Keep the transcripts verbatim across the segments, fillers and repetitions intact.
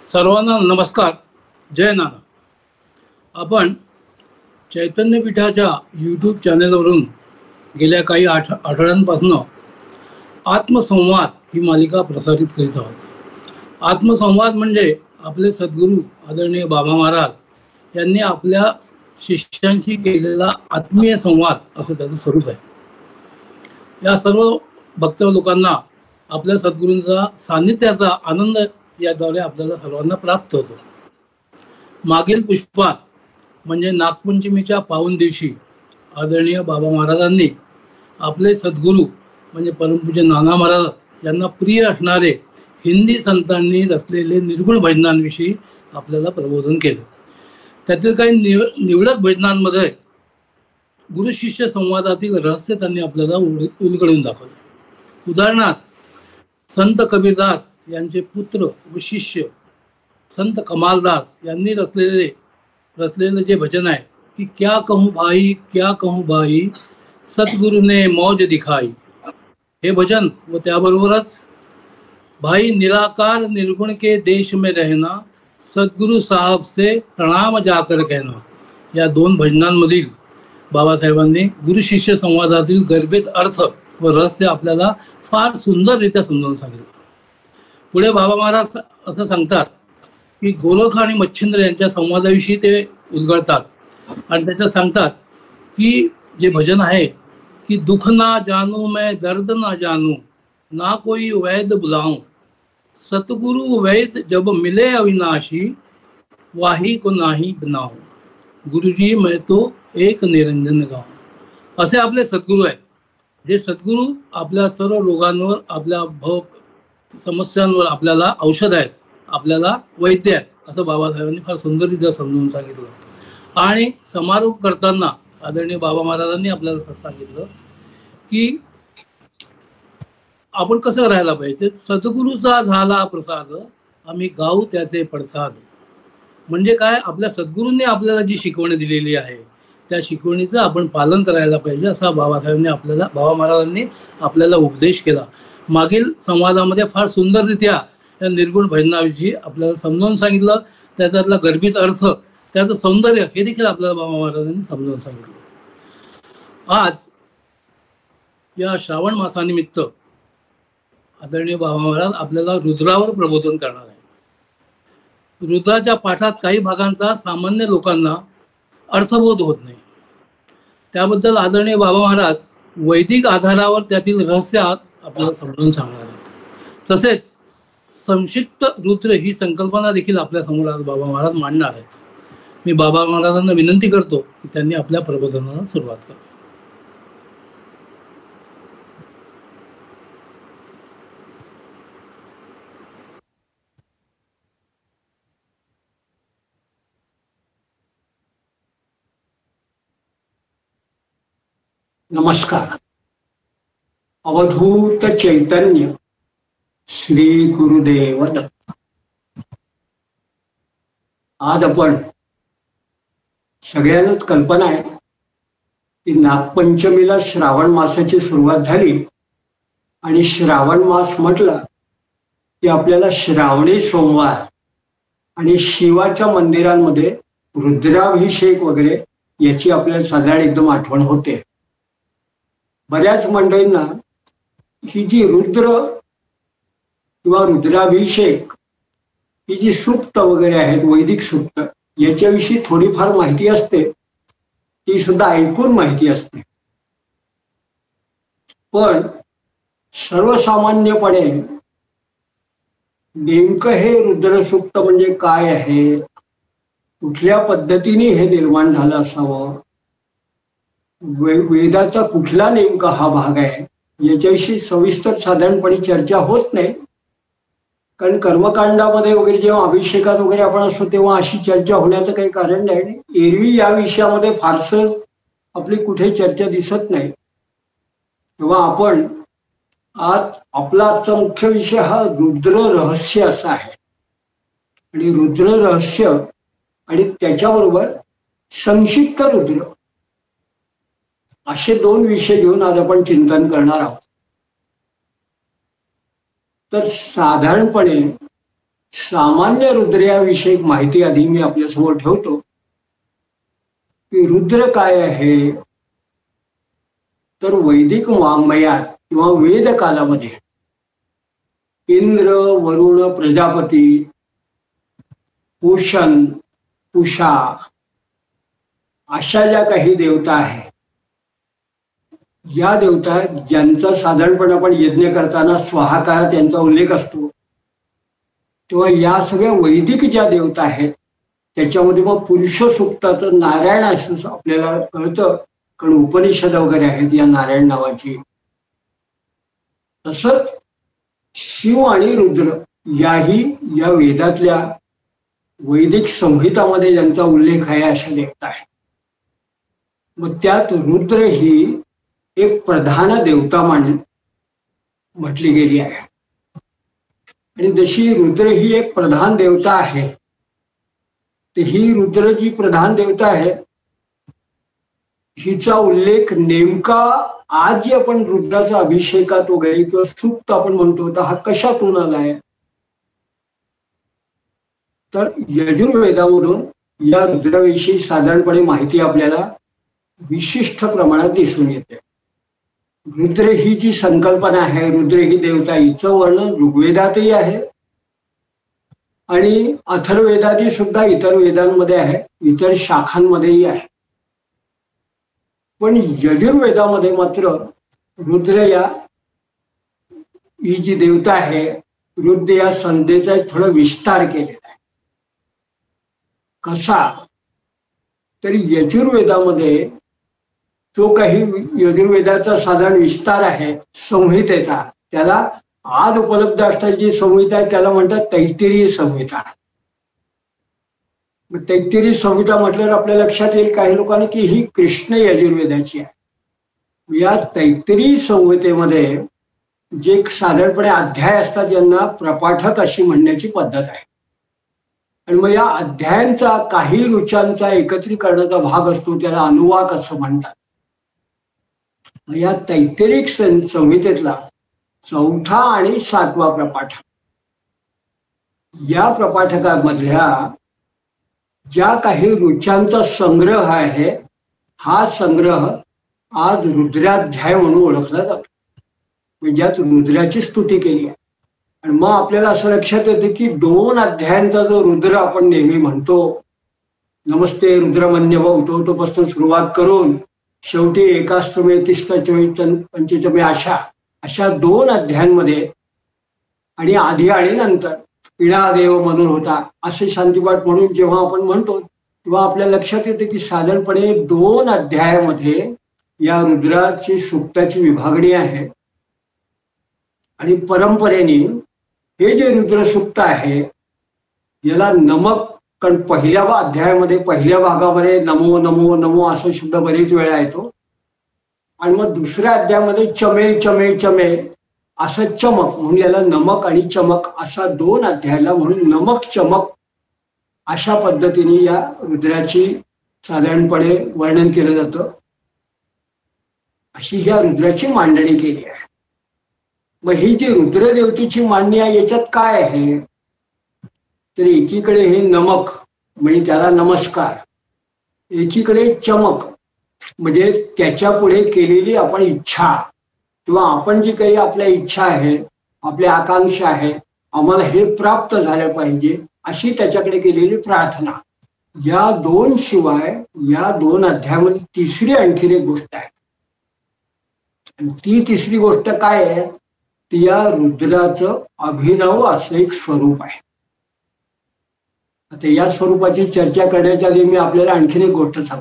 सर्वांना नमस्कार. जय नाना. आपण चैतन्यपीठाच्या यूट्यूब चॅनलवरून गेल्या काही आठ आठवड्यांपासून आत्मसंवाद ही मालिका प्रसारित करीत आहोत. आत्मसंवाद म्हणजे आपले सद्गुरू आदरणीय बाबा महाराज यांनी आपल्या शिष्यांशी केलेला आत्मीय संवाद असं त्याचं स्वरूप आहे. या सर्व भक्त लोकांना आपल्या सद्गुरूंचा सान्निध्याचा आनंद याद्वारे आपल्याला सर्वांना प्राप्त होतो. मागील पुष्पात म्हणजे नागपंचमीच्या पावन दिवशी आदरणीय बाबा महाराजांनी आपले सद्गुरू म्हणजे परमपूज्य नाना महाराज यांना प्रिय असणारे हिंदी संतांनी रचलेले निर्गुण भजनांविषयी आपल्याला प्रबोधन केले. त्यातील काही निव निवडक भजनांमध्ये गुरु शिष्य संवादातील रहस्य त्यांनी आपल्याला उलगडून दाखवले. उदाहरणार्थ संत कबीरदास यांचे पुत्र व शिष्य संत कमालदास यांनी रचलेले रचलेले जे भजन आहे की क्या कहूँ भाई क्या कहूँ भाई सतगुरु ने मौज दिखाई, हे भजन व त्याबरोबरच भाई निराकार निर्गुण के देश में रहना सद्गुरु साहब से प्रणाम जाकर कहना, या दोन भजनांमधील बाबासाहेबांनी गुरु शिष्य संवादातील गर्भित अर्थ व रहस्य आपल्याला फार सुंदररित्या समजावून सांगितलं. पुढे बाबा महाराज असं सांगतात की गोरख आणि मच्छिंद्र यांच्या संवादाविषयी ते उलगडतात आणि त्याच्यात सांगतात की जे भजन आहे की दुख ना जानू मैं दर्द ना जानू ना कोई वैद बुलाऊं सतगुरु वैद जब मिले अविनाशी वाही को नाही बनाऊं गुरुजी मैं तो एक निरंजन गाऊं. असे आपले सद्गुरू आहेत. जे सद्गुरू आपल्या सर्व रोगांवर आपल्या भव समस्यांवर आपल्याला औषध आहेत, आपल्याला वैद्य आहेत असं बाबासाहेबांनी फार सुंदररित्या समजून सांगितलं. आणि समारोप करताना आदरणीय बाबा महाराजांनी आपल्याला सांगितलं की आपण कसं राहायला पाहिजे. सद्गुरूचा झाला प्रसाद आम्ही गाऊ त्याचे पडसाद. म्हणजे काय, आपल्या सद्गुरूंनी आपल्याला जी शिकवणी दिलेली आहे त्या शिकवणीचं आपण पालन करायला पाहिजे असा बाबासाहेबांनी आपल्याला बाबा महाराजांनी आपल्याला उपदेश केला. मागील संवादामध्ये फार सुंदररित्या या निर्गुण भजनाविषयी आपल्याला समजावून सांगितलं. त्याच्यातला गर्भित अर्थ, त्याचं सौंदर्य हे देखील आपल्याला बाबा महाराजांनी समजावून सांगितलं. आज या श्रावण मासानिमित्त आदरणीय बाबा महाराज आपल्याला रुद्रावर प्रबोधन करणार आहे. रुद्राच्या पाठात काही भागांचा सामान्य लोकांना अर्थबोध होत नाही. त्याबद्दल आदरणीय बाबा महाराज वैदिक आधारावर त्यातील रहस्य आपल्याला समजून सांगणार आहेत. तसेच संक्षिप्त रुद्र ही संकल्पना देखील आपल्या समोर आज बाबा महाराज मांडणार आहेत. मी बाबा महाराजांना विनंती करतो की त्यांनी आपल्या प्रबोधनाला सुरुवात करावी. नमस्कार. अवधूत चैतन्य श्री गुरुदेव दत्त. आज आपण सगळ्यांनाच कल्पना आहे की नागपंचमीला श्रावण मासाची सुरुवात झाली आणि श्रावण मास म्हटला की आपल्याला श्रावणी सोमवार आणि शिवाच्या मंदिरांमध्ये रुद्राभिषेक वगैरे याची आपल्याला साधारण एकदम आठवण होते. बऱ्याच मंडळींना ही जी रुद्र किंवा रुद्राभिषेक ही जी सूक्त वगैरे आहेत, वैदिक सूक्त, याच्याविषयी थोडीफार माहिती असते, ती सुद्धा ऐकून माहिती असते. पण सर्वसामान्यपणे नेमकं हे रुद्रसूक्त म्हणजे काय आहे, कुठल्या पद्धतीने हे निर्माण झालं असावं, वेदाचा कुठला नेमका हा भाग आहे याच्याविषयी सविस्तर साधारणपणे चर्चा होत नाही. कारण कर्मकांडामध्ये वगैरे जेव्हा अभिषेकात वगैरे आपण असतो तेव्हा अशी चर्चा होण्याचं काही कारण नाही. एरवी या विषयामध्ये फारसं आपली कुठे चर्चा दिसत नाही. तेव्हा आपण आज आपला आजचा मुख्य विषय हा रुद्र रहस्य असा आहे. आणि रुद्र रहस्य आणि त्याच्याबरोबर संक्षिप्त रुद्र असे दोन विषय घेऊन आज आपण चिंतन करणार आहोत. तर साधारणपणे सामान्य रुद्राविषयी माहिती आधी मी आपल्यासमोर ठेवतो की रुद्र काय आहे. तर वैदिक वाङ्मयात किंवा वेद कालामध्ये इंद्र, वरुण, प्रजापती, पुषण, पुषा अशा ज्या काही देवता आहेत, या देवता ज्यांचा साधारणपणे आपण यज्ञ करताना स्वाहाकारात यांचा उल्लेख असतो, तेव्हा या सगळ्या वैदिक ज्या देवता आहेत त्याच्यामध्ये मग पुरुष सूक्ताचं नारायण असं आपल्याला कळतं, कारण उपनिषद वगैरे आहेत या नारायण नावाची. तसंच शिव आणि रुद्र याही या वेदातल्या वैदिक संहितामध्ये ज्यांचा उल्लेख आहे अशा देवता आहेत. मग त्यात रुद्र ही एक प्रधान देवता मान म्हटली गेली आहे. आणि जशी रुद्र ही एक प्रधान देवता आहे, तर ही रुद्र जी प्रधान देवता आहे हिचा उल्लेख नेमका आज जे आपण रुद्राचा अभिषेकात वगैरे किंवा सूक्त आपण म्हणतो तर हा कशातून आलाय. तर यजुर्वेदामधून या रुद्राविषयी साधारणपणे माहिती आपल्याला विशिष्ट प्रमाणात दिसून येते. रुद्र ही जी संकल्पना आहे, रुद्र ही देवता, हिचं वर्णन ऋग्वेदातही आहे आणि अथर्ववेदातही सुद्धा इतर वेदांमध्ये आहे, इतर शाखांमध्येही आहे. पण यजुर्वेदामध्ये मात्र रुद्र या ही जी देवता आहे, रुद्र या संधेचा एक थोडा विस्तार केलेला आहे. कसा तर यजुर्वेदामध्ये जो काही यजुर्वेदाचा साधारण विस्तार आहे संहितेचा, त्याला आज उपलब्ध असणारी जी संहिता आहे त्याला म्हणतात तैत्तिरीय संहिता. मग तैत्तिरीय संहिता म्हटल्यावर आपल्या लक्षात येईल काही लोकांना की ही कृष्ण यजुर्वेदाची आहे. या तैत्तिरीय संहितेमध्ये जे साधारणपणे अध्याय असतात यांना प्रपाठक अशी म्हणण्याची पद्धत आहे. आणि मग या अध्यायांचा काही रुचांचा एकत्रीकरणाचा भाग असतो, त्याला अनुवाक असं म्हणतात. या तैत्तिरीय संहितेतला चौथा आणि सातवा प्रपाठक, या प्रपाठकामधल्या ज्या काही रुचांचा संग्रह आहे, हा संग्रह आज रुद्राध्याय म्हणून ओळखला जातो. म्हणजे ज्यात रुद्राची स्तुती केली आहे. आणि मग आपल्याला असं लक्षात येतं की दोन अध्यायांचा जो रुद्र आपण नेहमी म्हणतो, नमस्ते रुद्रमन्यव उठवतोपासून सुरुवात करून शेवटी एकास्तमे तिस्तचमे पंचचमे अशा अशा दोन अध्यायांमध्ये आणि आधी आणि नंतर पिढा देव म्हणून होता असे शांतीपाठ म्हणून जेव्हा आपण म्हणतो तेव्हा आपल्या लक्षात येते की साधारणपणे दोन अध्यायामध्ये या रुद्राची सूक्ताची विभागणी आहे. आणि परंपरेने हे जे रुद्र सूक्त आहे याला नमक, कारण पहिल्या अध्यायामध्ये पहिल्या भागामध्ये नमो नमो नमो असं शब्द बरेच वेळा येतो. आणि मग दुसऱ्या अध्यायामध्ये चमे चमे चमे असं चमक म्हणून याला नमक आणि चमक असा दोन अध्यायाला म्हणून नमक चमक अशा पद्धतीने या रुद्राची साधारणपणे वर्णन केलं जातं. अशी ह्या रुद्राची मांडणी केली आहे. मग ही जी रुद्रदेवतेची मांडणी आहे याच्यात काय आहे तर एकीकडे हे नमक म्हणजे त्याला नमस्कार, एकीकडे चमक म्हणजे त्याच्या पुढे केलेली आपण इच्छा किंवा आपण जी काही आपल्या इच्छा आहे, आपल्या आकांक्षा आहे, आम्हाला हे प्राप्त झालं पाहिजे अशी त्याच्याकडे केलेली प्रार्थना. या दोन शिवाय या दोन अध्यायामध्ये तिसरी आणखीन एक गोष्ट आहे. आणि ती तिसरी गोष्ट काय आहे ती या रुद्राचं अभिनव असं एक स्वरूप आहे. आता या स्वरूपाची चर्चा करण्याच्या आधी मी आपल्याला आणखीन एक गोष्ट सांगतो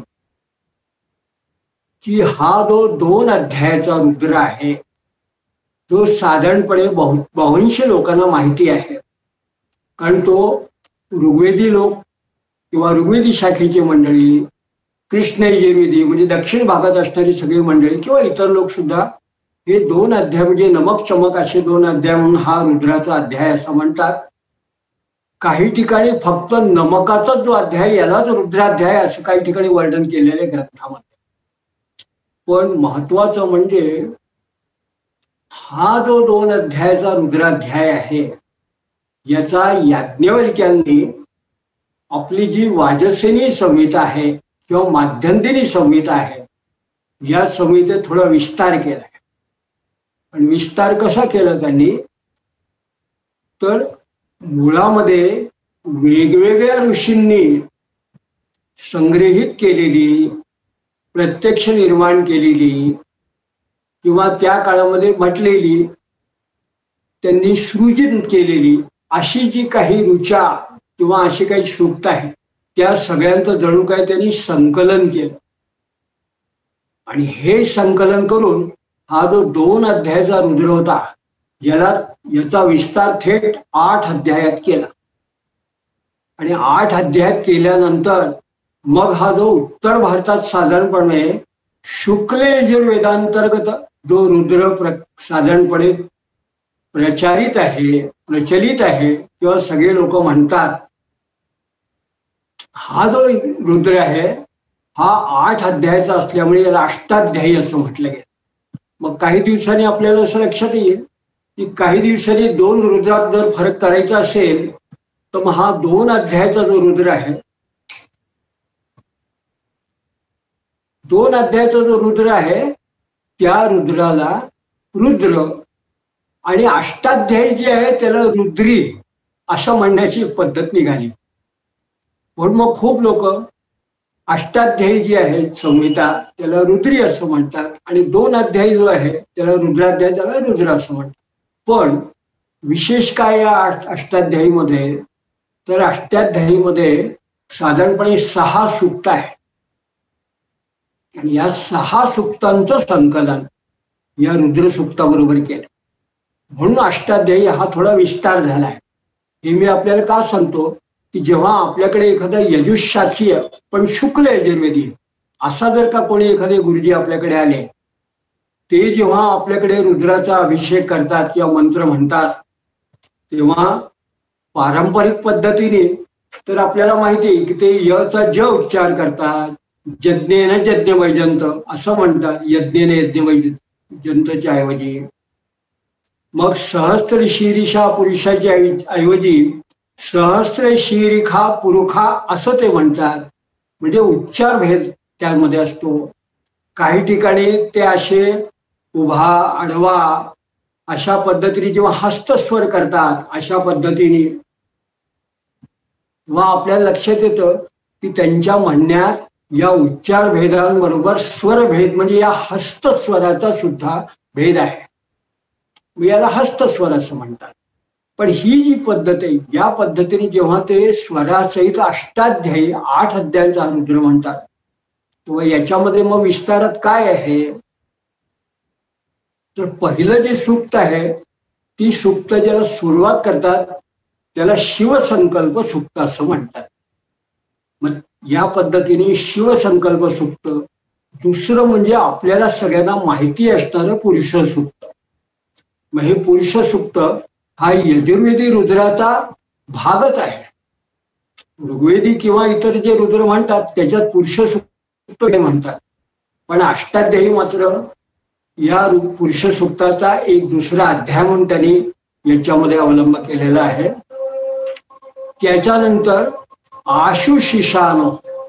की हा जो दोन अध्यायाचा रुद्र आहे जो साधारणपणे बहु बहुंश लोकांना माहिती आहे, कारण तो ऋग्वेदी लोक किंवा ऋग्वेदी शाखेची मंडळी, कृष्ण यजुर्वेदी म्हणजे दक्षिण भागात असणारी सगळी मंडळी किंवा इतर लोक सुद्धा हे दोन अध्याय म्हणजे नमक चमक असे दोन अध्याय म्हणून हा रुद्राचा अध्याय असं म्हणतात. काही ठिकाणी फक्त नमकाचा जो अध्याय यालाच रुद्राध्याय असं काही ठिकाणी वर्णन केलेले ग्रंथामध्ये. पण महत्वाचं म्हणजे हा जो दोन अध्यायाचा रुद्राध्याय आहे याचा याज्ञवल्क्यांनी आपली जी वाजसेनी संहिता आहे किंवा माध्यंदिनी संहिता आहे या संहितेत थोडा विस्तार केलाय. आणि विस्तार कसा केला त्यांनी, तर मुळामध्ये वेगवेगळ्या ऋषींनी संग्रहित केलेली, प्रत्यक्ष निर्माण केलेली किंवा त्या काळामध्ये म्हटलेली, त्यांनी सृजित केलेली अशी जी काही ऋचा किंवा अशी काही सूक्त आहे त्या सगळ्यांचं जणू काय त्यांनी संकलन केलं. आणि हे संकलन करून हा जो दोन अध्यायाचा रुद्र होता ज्याला याचा विस्तार थेट आठ अध्यायात केला. आणि आठ अध्यायात केल्यानंतर मग हा जो उत्तर भारतात साधारणपणे शुक्ल यजुर्वेदांतर्गत जो रुद्र प्र साधारणपणे प्रचारित आहे, प्रचलित आहे किंवा सगळे लोक म्हणतात, हा जो रुद्र आहे हा आठ अध्यायाचा असल्यामुळे याला अष्टाध्यायी असं म्हटलं गेलं. मग काही दिवसांनी आपल्याला असं लक्षात येईल की काही दिवसांनी दोन रुद्रात जर फरक करायचा असेल तर मग हा दोन अध्यायाचा जो रुद्र आहे, दोन अध्यायाचा जो रुद्र आहे त्या रुद्राला रुद्र आणि अष्टाध्यायी जे आहे त्याला रुद्री असं म्हणण्याची पद्धत निघाली. म्हणून मग खूप लोक अष्टाध्यायी जी आहे संहिता त्याला रुद्री असं म्हणतात आणि दोन अध्यायी जो आहे त्याला रुद्राध्याय त्याला रुद्र असं म्हणतात. पण विशेष काय या अष्टाध्यायीमध्ये, तर अष्टाध्यायीमध्ये साधारणपणे सहा सूक्त आहे आणि या सहा सूक्तांचं संकलन या रुद्र सूक्ताबरोबर केलं. म्हणून अष्टाध्यायी हा थोडा विस्तार झालाय. हे मी आपल्याला का सांगतो की जेव्हा आपल्याकडे एखादा यजुशाखीय पण शुक्ल यजुर्वेदी असा जर का कोणी एखादे गुरुजी आपल्याकडे आले, ते जेव्हा आपल्याकडे रुद्राचा अभिषेक करतात किंवा मंत्र म्हणतात तेव्हा पारंपरिक पद्धतीने तर आपल्याला माहिती आहे की ते यचा ज उच्चार करतात, यज्ञेन यज्ञ वैजंत असं म्हणतात, यज्ञेन यज्ञ वैजंतच्या ऐवजी. मग सहस्त्र शीरिषा पुरुषाच्या ऐवजी सहस्त्र शीरिखा पुरुखा असं ते म्हणतात. म्हणजे उच्चार भेद त्यामध्ये असतो. काही ठिकाणी ते असे उभा आडवा अशा पद्धतीने जेव्हा हस्तस्वर करतात अशा पद्धतीने तेव्हा आपल्याला लक्षात येतं की त्यांच्या म्हणण्यात या उच्चार भेदांबरोबर स्वर भेद म्हणजे या हस्तस्वराचा सुद्धा भेद आहे. याला हस्तस्वर असं म्हणतात. पण ही जी पद्धत आहे या पद्धतीने जेव्हा ते स्वरासहित अष्टाध्यायी आठ अध्यायांचा रुद्र म्हणतात तेव्हा याच्यामध्ये मग विस्तारात काय आहे, तर पहिलं जे सूक्त आहे ती सूक्त ज्याला सुरुवात करतात त्याला शिवसंकल्प सूक्त असं म्हणतात. मग या पद्धतीने शिवसंकल्प सूक्त. दुसरं म्हणजे आपल्याला सगळ्यांना माहिती असणारं पुरुष सूक्त. मग हे पुरुष सूक्त हा यजुर्वेदी रुद्राचा भागच आहे. ऋग्वेदी किंवा इतर जे रुद्र म्हणतात त्याच्यात पुरुष सूक्त म्हणतात. पण अष्टाध्यायी मात्र या पुरुष सूक्ताचा एक दुसरा अध्याय म्हणून त्यांनी याच्यामध्ये अवलंब केलेला आहे. त्याच्यानंतर आशुशिशान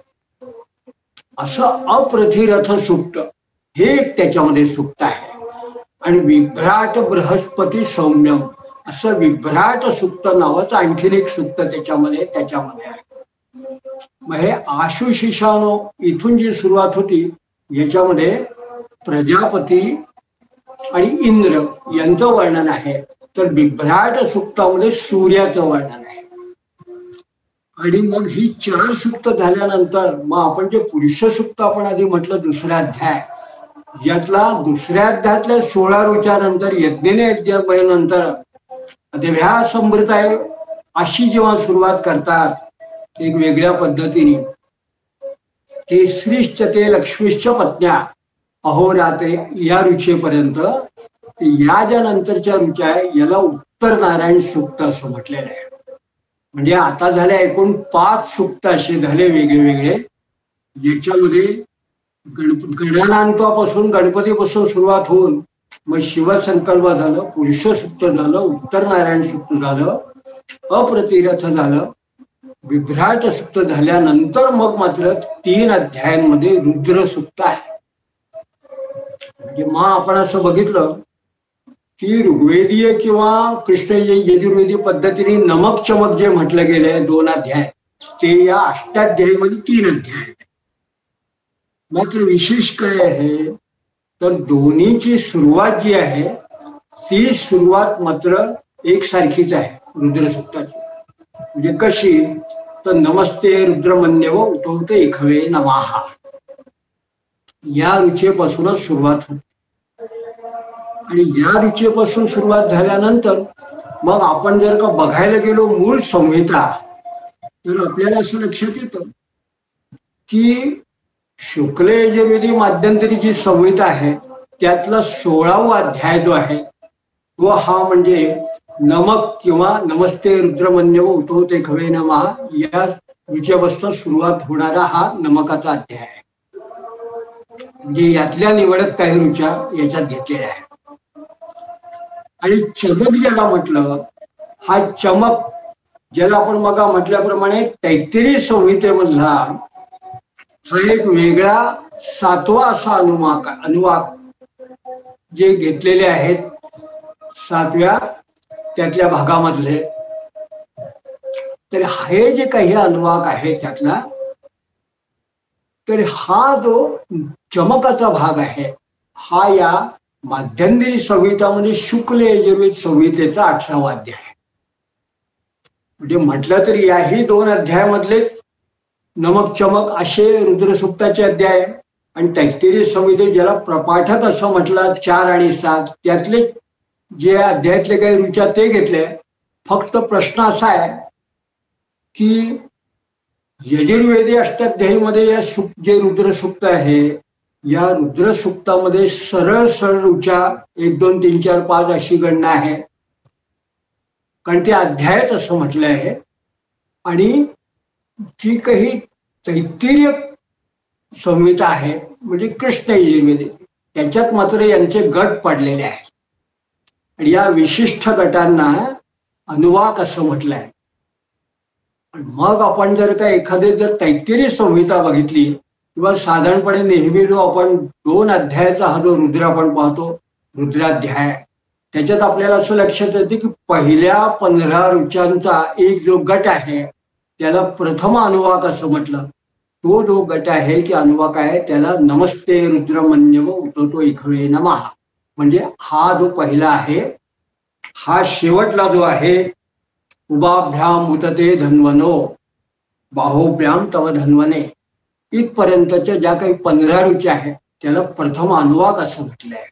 असं अप्रतिरथ सूक्त हे एक त्याच्यामध्ये सूक्त आहे. आणि विभ्राट बृहस्पती सौम्यम असं विभ्राट सूक्त नावाचं आणखीन एक सूक्त त्याच्यामध्ये त्याच्यामध्ये आहे. मग हे आशुशिशानो इथून जी सुरुवात होती याच्यामध्ये प्रजापती आणि इंद्र यांचं वर्णन आहे. तर विभ्राट सूक्तामध्ये सूर्याचं वर्णन आहे. आणि मग ही चार सूक्त झाल्यानंतर मग आपण जे पुरुष सूक्त आपण आधी म्हटलं दुसरा अध्याय, यातला दुसऱ्या अध्यायातल्या सोळा ऋचानंतर यज्ञेने यज्ञानंतर देव्या समृताय अशी जेव्हा सुरुवात करतात एक वेगळ्या पद्धतीने, ते श्रीश्च ते लक्ष्मीश्च पत्न्या अहोरात्रे या रुचेपर्यंत या ज्या नंतरच्या रुचा आहे याला उत्तर नारायण सूक्त असं म्हटलेलं आहे. म्हणजे आता झाले एकूण पाच सूक्त असे झाले वेगळे वेगळे, ज्याच्यामध्ये गणप गणानांतापासून गणपतीपासून सुरुवात होऊन मग शिवसंकल्प झालं, पुरुष सूक्त झालं, उत्तर नारायण सूक्त झालं अप्रतिरथ झालं. विभ्राट सुक्त झाल्यानंतर मग मात्र तीन अध्यायांमध्ये रुद्र सुक्त आहे. म्हणजे मग आपण असं बघितलं की ऋग्वेदीय किंवा कृष्ण यजुर्वेदी पद्धतीने नमक चमक जे म्हटलं गेलंय दोन अध्याय, ते या अष्टाध्यायीमध्ये तीन अध्याय आहेत. मात्र विशेष काय आहे तर दोन्हीची सुरुवात जी आहे ती सुरुवात मात्र एकसारखीच आहे रुद्र सुक्ताची. म्हणजे कशी तर नमस्ते रुद्रमन्यव उठवते इखवे नमाहा या रुचेपासूनच सुरुवात होते. आणि या रुचेपासून सुरुवात झाल्यानंतर मग आपण जर का बघायला गेलो मूळ संहिता तर आपल्याला असं लक्षात येतं की शुक्ल यजुर्वेदी माध्यंतरी जी संहिता आहे त्यातला सोळावा अध्याय जो आहे तो हा म्हणजे नमक किंवा नमस्ते रुद्रमन्यव उठवते खवे नमः या रुचेपासून सुरुवात होणारा हा नमकाचा अध्याय आहे. म्हणजे यातल्या निवडक काही रुचा याच्यात घेतलेल्या आहेत. आणि चमक ज्याला म्हटलं, हा चमक ज्याला आपण मग म्हटल्याप्रमाणे तैत्तिरीय संहितेमधला हा एक वेगळा सातवा असा अनुवाक अनुवाक जे घेतलेले आहेत सातव्या त्यातल्या भागामधले. तर हे जे काही अनुवाक आहे त्यातला, तर हा जो चमकाचा भाग आहे हा या माध्यंतरी संहितामध्ये शुक्ल यजुर्वेद संहितेचा अठरावा अध्याय आहे. म्हणजे म्हटलं तरी याही दोन अध्यायामधलेच नमक चमक असे रुद्रसुक्ताचे अध्याय आणि तैत्तिरीय संहिते ज्याला प्रपाठक असं म्हटलं चार आणि सात त्यातले जे अध्यायातले काही रुचा ते घेतले. फक्त प्रश्न असा आहे की यजुर्वेदी अष्टाध्यायीमध्ये या सुक जे रुद्रसुक्त आहे या रुद्रसुक्तामध्ये सरळ सरळ रुचा एक दोन तीन चार पाच अशी गणना आहे, कारण ते अध्यायच असं म्हटलं आहे. आणि जी काही तैत्तिरीय संहिता आहे म्हणजे कृष्ण यजुर्वेदी त्याच्यात मात्र यांचे गट पडलेले आहेत. आणि या विशिष्ट गटांना अनुवाक असं म्हटलं आहे. मग आपण जर का एखादी जर तैत्तिरीय संहिता बघितली किंवा साधारणपणे नेहमी जो आपण दोन अध्यायाचा हा जो रुद्र आपण पाहतो रुद्राध्याय, त्याच्यात आपल्याला असं लक्षात येते की पहिल्या पंधरा रुचांचा एक जो गट आहे त्याला प्रथम अनुवाक असं म्हटलं. तो जो गट आहे की अनुवाक आहे त्याला नमस्ते रुद्रमन्यव उठवतो इखवे नमः. म्हणजे हा जो पहिला आहे हा शेवटला जो आहे उभाभ्याम उतते धन्वनो बाहोभ्याम तव धन्वने इथपर्यंतच्या ज्या काही पंधरा रुच्या आहेत त्याला प्रथम अनुवाक असं म्हटलं आहे.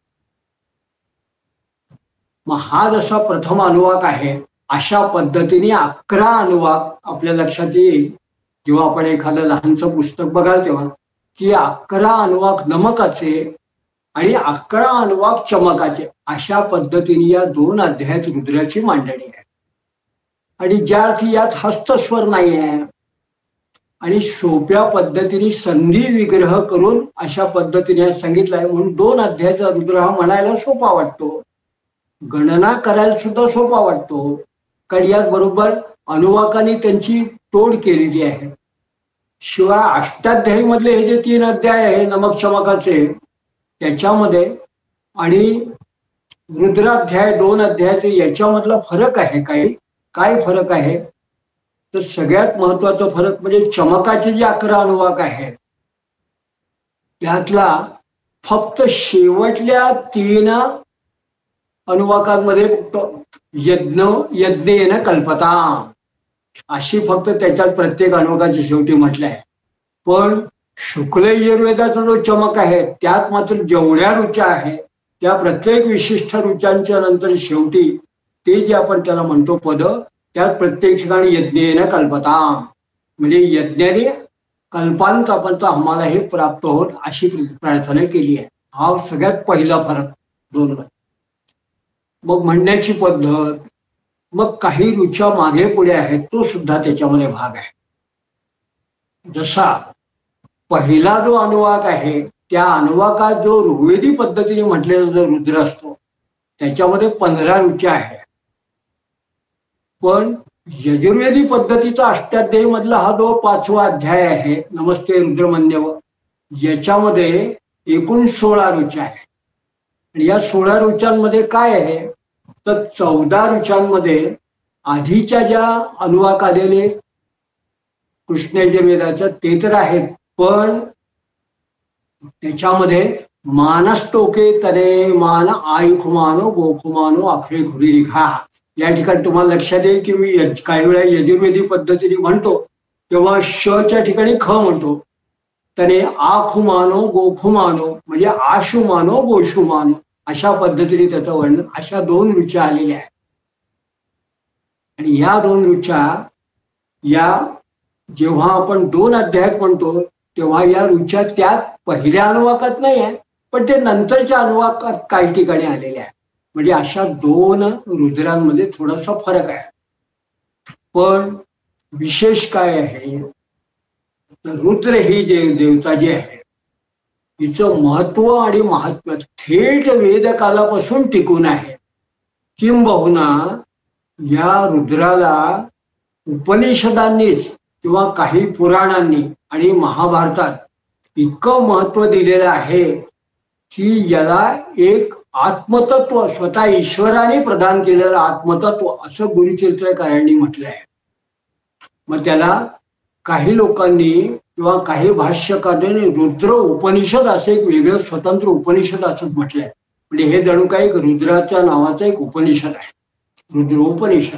मग हा जसा प्रथम अनुवाक आहे अशा पद्धतीने अकरा अनुवाक आपल्या लक्षात येईल जेव्हा आपण एखादं लहानसं पुस्तक बघाल तेव्हा की अकरा अनुवाक नमकाचे आणि अकरा अनुवाक चमकाचे अशा पद्धतीने या दोन अध्यायात रुद्राची मांडणी आहे. आणि ज्या अर्थी यात हस्तस्वर नाही आहे आणि सोप्या पद्धतीने संधी विग्रह करून अशा पद्धतीने सांगितलं आहे म्हणून दोन अध्यायाचा रुद्र हा म्हणायला सोपा वाटतो, गणना करायला सुद्धा सोपा वाटतो, कारण यात बरोबर अनुवाकाने त्यांची तोड केलेली आहे. शिवाय अष्टाध्यायी मधले हे जे तीन अध्याय आहे नमक चमकाचे त्याच्यामध्ये आणि रुद्राध्याय दोन अध्यायाचे याच्यामधला फरक आहे. काही काय फरक आहे तर सगळ्यात महत्वाचा फरक म्हणजे चमकाचे जे अकरा अनुवाक आहेत त्यातला फक्त शेवटल्या तीन अनुवाकांमध्ये यज्ञ यज्ञेन कल्पता अशी फक्त त्याच्यात प्रत्येक अनुवाकाची शेवटी म्हटलं आहे. पण शुक्ल यजुर्वेदाचा जो चमक आहे त्यात मात्र जेवढ्या रुचा आहेत त्या प्रत्येक विशिष्ट रुचांच्या नंतर शेवटी ते जे आपण त्याला म्हणतो पद त्यात प्रत्येक ठिकाणी यज्ञेन कल्पता म्हणजे यज्ञाने कल्पांत आम्हाला हे प्राप्त होत अशी प्रार्थना केली आहे. हा सगळ्यात पहिला फरक दोन. मग म्हणण्याची पद्धत मग काही रुचा मागे पुढे आहेत तो सुद्धा त्याच्यामध्ये भाग आहे. जसा पहिला जो अनुवाक आहे त्या अनुवाकात जो ऋग्वेदी पद्धतीने म्हटलेला जो रुद्र असतो त्याच्यामध्ये पंधरा रुचा आहे. पण यजुर्वेदी पद्धतीचा अष्टाध्यायी मधला हा जो पाचवा अध्याय आहे, नमस्ते रुद्रमन्यव, याच्यामध्ये एकूण सोळा ऋचा आहे. आणि या सोळा ऋचांमध्ये काय आहे तर चौदा ऋचांमध्ये आधीच्या ज्या अनुवाक आलेले कृष्ण यजुर्वेदाचं ते तर आहेत, पण त्याच्यामध्ये मानस्तोके तरे मान आयुखुमानो गोखुमानो आखरे घुरी रिघा. या ठिकाणी तुम्हाला लक्षात येईल की मी काही वेळा यजुर्वेदी पद्धतीने म्हणतो तेव्हा शच्या ठिकाणी ख म्हणतो. तने आखुमानो गोखुमानो म्हणजे आशुमानो गोशुमानो अशा पद्धतीने त्याचं वर्णन, अशा दोन ऋचा आलेल्या आहेत. आणि या दोन ऋचा या जेव्हा आपण दोन अध्यायात म्हणतो तेव्हा या ऋचा त्यात पहिल्या अनुवाकात नाही आहे, पण ते नंतरच्या अनुवाकात काही ठिकाणी आलेल्या आहेत. म्हणजे अशा दोन रुद्रांमध्ये थोडासा फरक आहे. पण विशेष काय आहे तर रुद्र ही जे देवता जी आहे हिचं महत्व आणि महात्म्य थेट वेदकालापासून टिकून आहे. किंबहुना या रुद्राला उपनिषदांनीच किंवा काही पुराणांनी आणि महाभारतात इतकं महत्व दिलेलं आहे की याला एक आत्मतत्व, स्वतः ईश्वराने प्रदान केलेलं आत्मतत्व असं गुरुचरित्रकारांनी म्हटलं आहे. मग त्याला काही लोकांनी किंवा काही भाष्यकारांनी रुद्र उपनिषद असं एक वेगळं स्वतंत्र उपनिषद असंच म्हटलंय. म्हणजे हे जणू काही रुद्राच्या नावाचं एक उपनिषद आहे, रुद्रोपनिषद.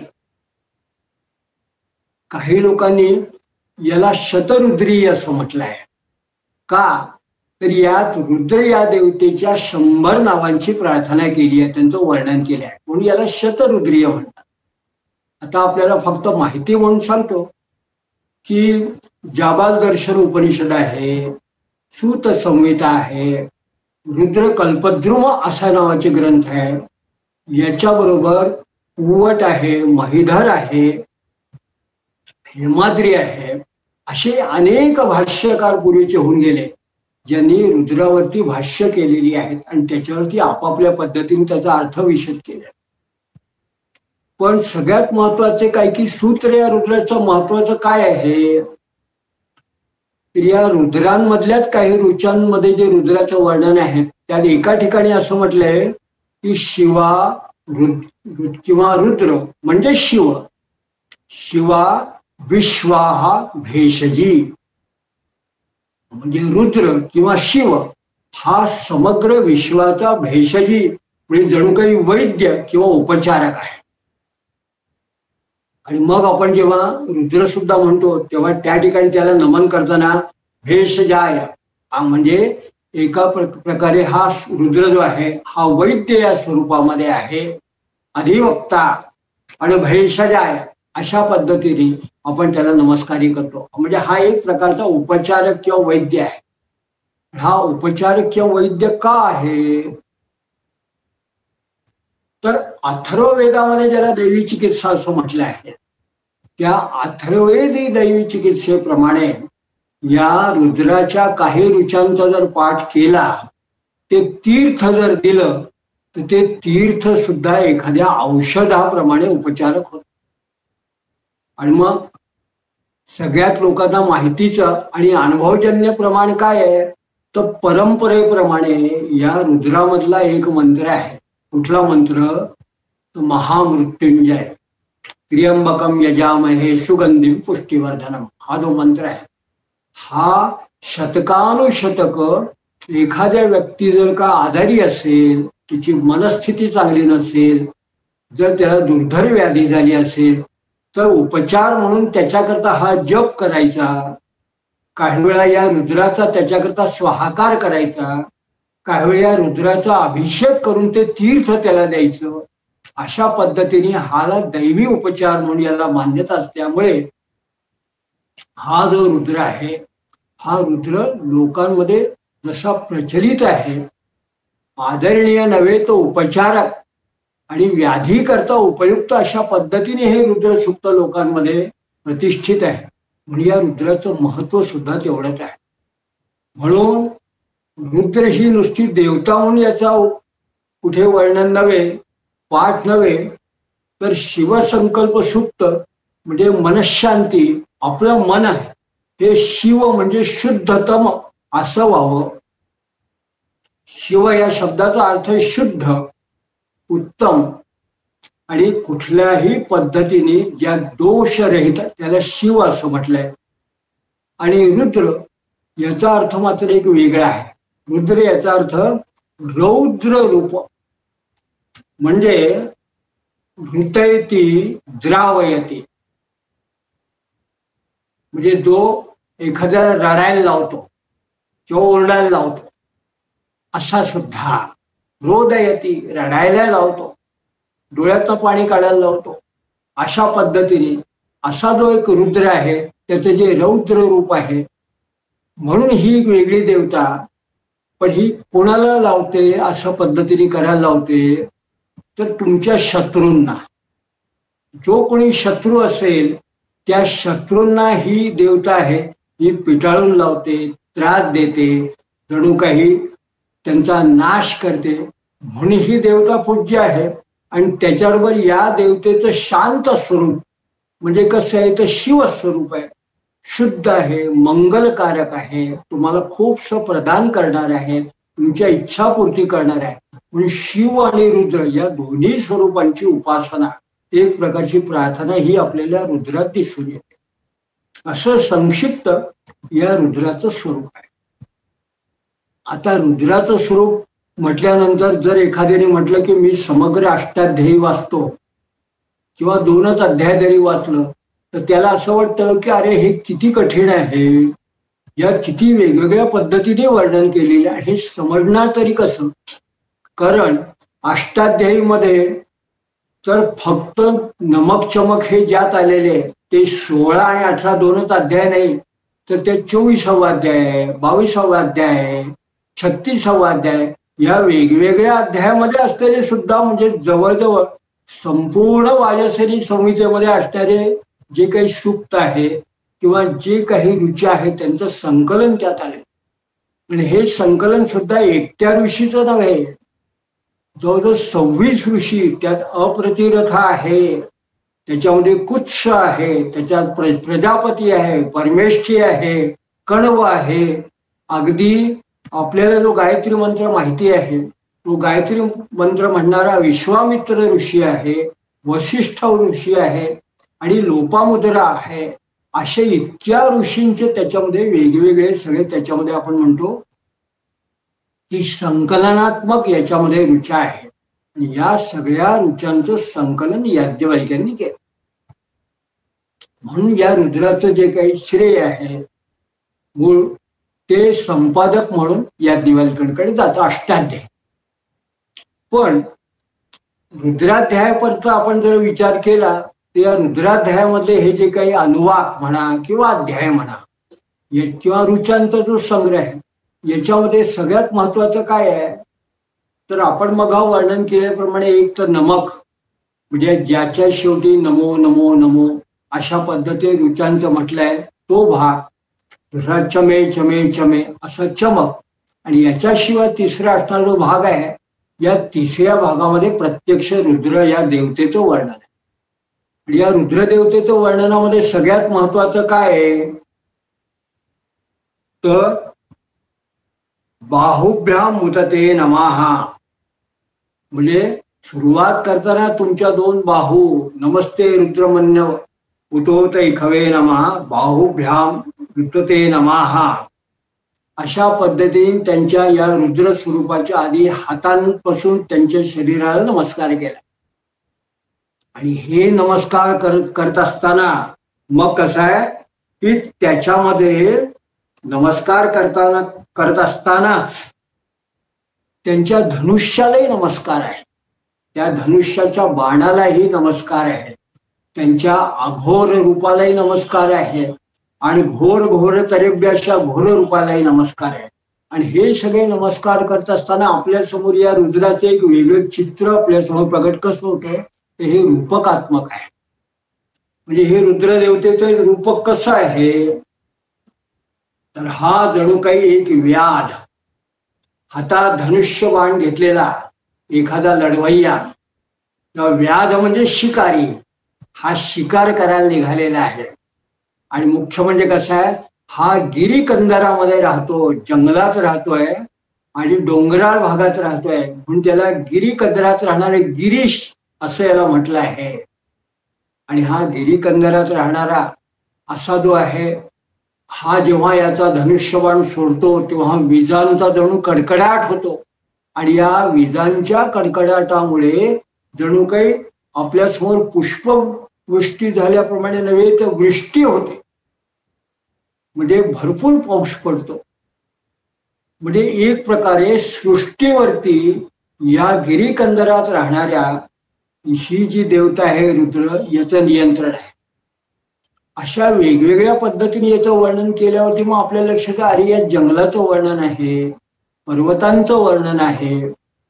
काही लोकांनी याला शतरुद्री असं म्हटलं आहे. का तर यात रुद्र या देवतेच्या शंभर नावांची प्रार्थना केली आहे, त्यांचं वर्णन केलं आहे, म्हणून याला शतरुद्रीय म्हणतात. आता आपल्याला फक्त माहिती म्हणून सांगतो की जाबाल दर्शन उपनिषद आहे, सूत संहिता आहे, रुद्र कल्पद्रुम असा नावाचे ग्रंथ आहे, याच्याबरोबर उवट आहे, महिधर आहे, हेमाद्री आहे. असे अनेक भाष्यकार पूर्वीचे होऊन गेले ज्यांनी रुद्रावरती भाष्य केलेली आहेत आणि त्याच्यावरती आपापल्या पद्धतीने त्याचा अर्थ विशद केला. पण सगळ्यात महत्वाचे काय की सूत्र या रुद्राचं महत्वाचं काय आहे तर या रुद्रांमधल्याच काही ऋचांमध्ये जे रुद्राचं वर्णन आहे त्यात एका ठिकाणी असं म्हटलंय की शिवा रुद्र किंवा रुद्र म्हणजे शिव, शिवा विश्वाहा भेषजी, म्हणजे रुद्र किंवा शिव हा समग्र विश्वाचा भेषजी म्हणजे जणू काही वैद्य किंवा उपचारक आहे. आणि मग आपण जेव्हा रुद्र सुद्धा म्हणतो तेव्हा त्या ठिकाणी त्याला नमन करताना भेषजाय हा म्हणजे एका प्रकारे हा रुद्र जो आहे हा वैद्य या स्वरूपामध्ये आहे, अधिवक्ता आणि भेषजाय अशा पद्धतीने आपण त्याला नमस्कारी करतो. म्हणजे हा एक प्रकारचा उपचारक किंवा वैद्य आहे. हा उपचारक किंवा वैद्य का आहे तर अथर्ववेदामध्ये ज्याला दैवी चिकित्सा असं म्हटलं आहे त्या अथर्ववेदी दैवी चिकित्सेप्रमाणे या रुद्राच्या काही ऋचांचा जर पाठ केला, ते तीर्थ जर दिलं तर ते तीर्थ सुद्धा एखाद्या औषधाप्रमाणे उपचारक होत. आणि मग सगळ्यात लोकांना माहितीचं आणि अनुभवजन्य प्रमाण काय आहे तर परंपरेप्रमाणे या रुद्रामधला एक मंत्र आहे. कुठला मंत्र तर महामृत्युंजय, त्र्यंबकम यजामहे सुगंधिम पुष्टिवर्धनम हा जो मंत्र आहे हा शतकानुशतक एखाद्या व्यक्ती जर का आजारी असेल, तिची मनस्थिती चांगली नसेल, जर त्याला दुर्धर व्याधी झाली असेल तर उपचार म्हणून त्याच्याकरता हा जप करायचा, काही वेळा या रुद्राचा त्याच्याकरता स्वाहाकार करायचा, काही वेळा रुद्राचा अभिषेक करून ते तीर्थ त्याला द्यायचं. अशा पद्धतीने हाला दैवी उपचार म्हणून याला मान्यता असल्यामुळे हा जो रुद्र आहे हा रुद्र लोकांमध्ये जसा प्रचलित आहे, आदरणीय नव्हे तो उपचारक आणि व्याधी करता उपयुक्त अशा पद्धतीने हे रुद्र सुक्त लोकांमध्ये प्रतिष्ठित आहे. म्हणून या रुद्राचं महत्व सुद्धा तेवढंच आहे. म्हणून रुद्र ही नुसती देवता म्हणून याचा कुठे वर्णन नव्हे, पाठ नव्हे, तर शिवसंकल्प सुक्त म्हणजे मनशांती, आपलं मन आहे हे शिव म्हणजे शुद्धतम असं व्हावं. शिव या शब्दाचा अर्थ शुद्ध, उत्तम आणि कुठल्याही पद्धतीने ज्या दोष रहित त्याला शिव असं म्हटलंय. आणि रुद्र याचा अर्थ मात्र एक वेगळा आहे. रुद्र याचा अर्थ रौद्र रूप, म्हणजे ऋतयती द्रावयती, म्हणजे जो एखाद्याला रडायला लावतो किंवा ओरडायला लावतो असा सुद्धा. रोदयती रडायला लावतो, डोळ्यातनं पाणी काढायला लावतो, अशा पद्धतीने असा जो एक रुद्र आहे त्याचं जे रौद्र रूप आहे, म्हणून ही वेगळी देवता. पण ही कोणाला लावते, अशा पद्धतीने करायला लावते तर तुमच्या शत्रूंना. जो कोणी शत्रू असेल त्या शत्रूंना ही देवता आहे ही पिटाळून लावते, त्रास देते, जणू काही त्यांचा नाश करते. म्हणून ही देवता पूज्य आहे. आणि त्याच्याबरोबर या देवतेचं शांत स्वरूप म्हणजे कसं आहे तर शिवस्वरूप आहे, शुद्ध आहे, मंगलकारक आहे, तुम्हाला खूपसं प्रदान करणार आहे, तुमच्या इच्छापूर्ती करणार आहे. म्हणून शिव आणि रुद्र या दोन्ही स्वरूपांची उपासना, एक प्रकारची प्रार्थना ही आपल्याला रुद्रात दिसून येते. असं संक्षिप्त या रुद्राचं स्वरूप आहे. आता रुद्राचं स्वरूप म्हटल्यानंतर जर एखाद्याने म्हटलं की मी समग्र अष्टाध्यायी वाचतो किंवा दोनच अध्याय जरी वाचलं तर त्याला असं वाटतं की अरे हे किती कठीण आहे, या किती वेगवेगळ्या पद्धतीने वर्णन केलेले आहे, हे समजणार तरी कसं. कारण अष्टाध्यायीमध्ये तर फक्त नमक चमक हे ज्यात आलेले ते सोळा आणि अठरा दोनच अध्याय नाही, तर ते चोवीसावा अध्याय आहे, बावीसावा अध्याय आहे, छत्तीसावा अध्याय, या वेगवेगळ्या अध्यायामध्ये असलेले सुद्धा म्हणजे जवळजवळ संपूर्ण वाजसेनी संहितेमध्ये असणारे जे काही सूक्त आहे किंवा जे काही ऋचा आहे त्यांचं संकलन त्यात आले. आणि हे संकलन सुद्धा एकट्या ऋषीचं नव्हे, जवळजवळ सव्वीस ऋषी त्यात. अप्रतिरथा आहे, त्याच्यामध्ये कुत्स आहे, त्याच्यात प्र प्रजापती आहे, परमेष्ठी आहे, कण्व आहे, अगदी आपल्याला जो गायत्री मंत्र माहिती आहे तो गायत्री मंत्र म्हणणारा विश्वामित्र ऋषी आहे, वशिष्ठ ऋषी आहे आणि लोपामुद्रा आहे. असे इतक्या ऋषींचे त्याच्यामध्ये वेगवेगळे सगळे त्याच्यामध्ये आपण म्हणतो की संकलनात्मक याच्यामध्ये ऋचा आहे. आणि या सगळ्या ऋचांचं संकलन याज्ञवल्क्यांनी केलं. म्हणून या रुद्राचं जे काही श्रेय आहे मूळ ते संपादक म्हणून याज्ञवल्क्यांकडे जातं अष्टाध्याय. पण रुद्राध्यायापर्यंत आपण जर विचार केला तर या रुद्राध्यायामधले हे जे काही अनुवाक म्हणा किंवा अध्याय म्हणा किंवा ऋचांचा जो संग्रह आहे याच्यामध्ये सगळ्यात महत्वाचं काय आहे तर आपण मग वर्णन केल्याप्रमाणे एक तर नमक म्हणजे ज्याच्या शेवटी नमो नमो नमो अशा पद्धतीने ऋचांचं म्हटलंय तो भाग, चमे चमे चमे असं चमक. आणि याच्याशिवाय तिसरा असणारा जो भाग आहे या तिसऱ्या भागामध्ये प्रत्यक्ष रुद्र या देवतेचं वर्णन आहे. आणि या रुद्र देवतेचं वर्णनामध्ये सगळ्यात महत्वाचं काय आहे तर बाहुभ्याम मुदते नमः, म्हणजे सुरुवात करताना तुमच्या दोन बाहू नमस्ते रुद्रमन्य उतोत इखवे नमः बाहुभ्याम मुदते नमः अशा पद्धतीने त्यांच्या या रुद्र स्वरूपाच्या आधी हातांपासून त्यांच्या शरीराला नमस्कार केला. आणि हे नमस्कार करत करत असताना मग कसं आहे की त्याच्यामध्ये नमस्कार करताना करत असतानाच त्यांच्या धनुष्यालाही नमस्कार आहे, त्या धनुष्याच्या बाणालाही नमस्कार आहे, त्यांच्या अघोर रूपालाही नमस्कार आहे आणि घोर घोर तरेब्याच्या घोर रूपालाही नमस्कार आहे. आणि हे सगळे नमस्कार करत असताना आपल्या समोर या रुद्राचं एक वेगळं चित्र आपल्यासमोर प्रगट कसं होतं तर हे रूपकात्मक आहे. म्हणजे हे रुद्र देवतेचं रूपक कसं आहे तर हा जणू काही एक व्याध, हातात धनुष्य बाण घेतलेला एखादा लढवय्या, व्याध म्हणजे शिकारी, हा शिकार करायला निघालेला आहे. आणि मुख्य म्हणजे कसं आहे, हा गिरी कंदरामध्ये राहतो, जंगलात राहतोय आणि डोंगराळ भागात राहतोय, म्हणून त्याला गिरी कंदरात राहणारे गिरीश असं याला म्हटलं आहे. आणि हा गिरी कंदरात राहणारा असा जो आहे, हा जेव्हा याचा धनुष्यबाण सोडतो तेव्हा विजांचा जणू कडकडाट होतो. आणि या विजांच्या कडकडाटामुळे जणू काही आपल्यासमोर पुष्पवृष्टी झाल्याप्रमाणे नव्हे तर वृष्टी होते, म्हणजे भरपूर पाऊस पडतो. म्हणजे एक प्रकारे सृष्टीवरती या गिरीकंदरात राहणाऱ्या ही जी देवता आहे रुद्र, याचं नियंत्रण आहे. अशा वेगवेगळ्या पद्धतीने याचं वर्णन केल्यावरती मग आपल्या लक्षात अरे या जंगलाचं वर्णन आहे, पर्वतांचं वर्णन आहे,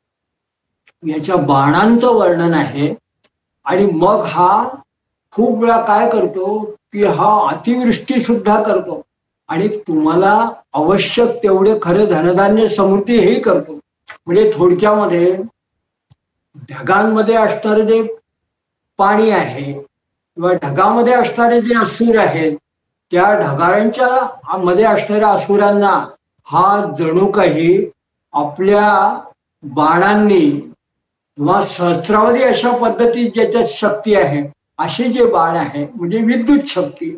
याच्या बाणांचं वर्णन आहे. आणि मग हा खूप वेळा काय करतो की हा अतिवृष्टी सुद्धा करतो आणि तुम्हाला आवश्यक तेवढे खरं धनधान्य समृद्धी हेही करतो. म्हणजे थोडक्यामध्ये ढगांमध्ये असणारे जे पाणी आहे किंवा ढगामध्ये असणारे जे असुर आहेत, त्या ढगांच्या मध्ये असणाऱ्या असुरांना हा जणू काही आपल्या बाणांनी किंवा सहस्रावधी अशा पद्धतीत ज्याच्यात शक्ती आहे, असे जे बाण आहे म्हणजे विद्युत शक्ती,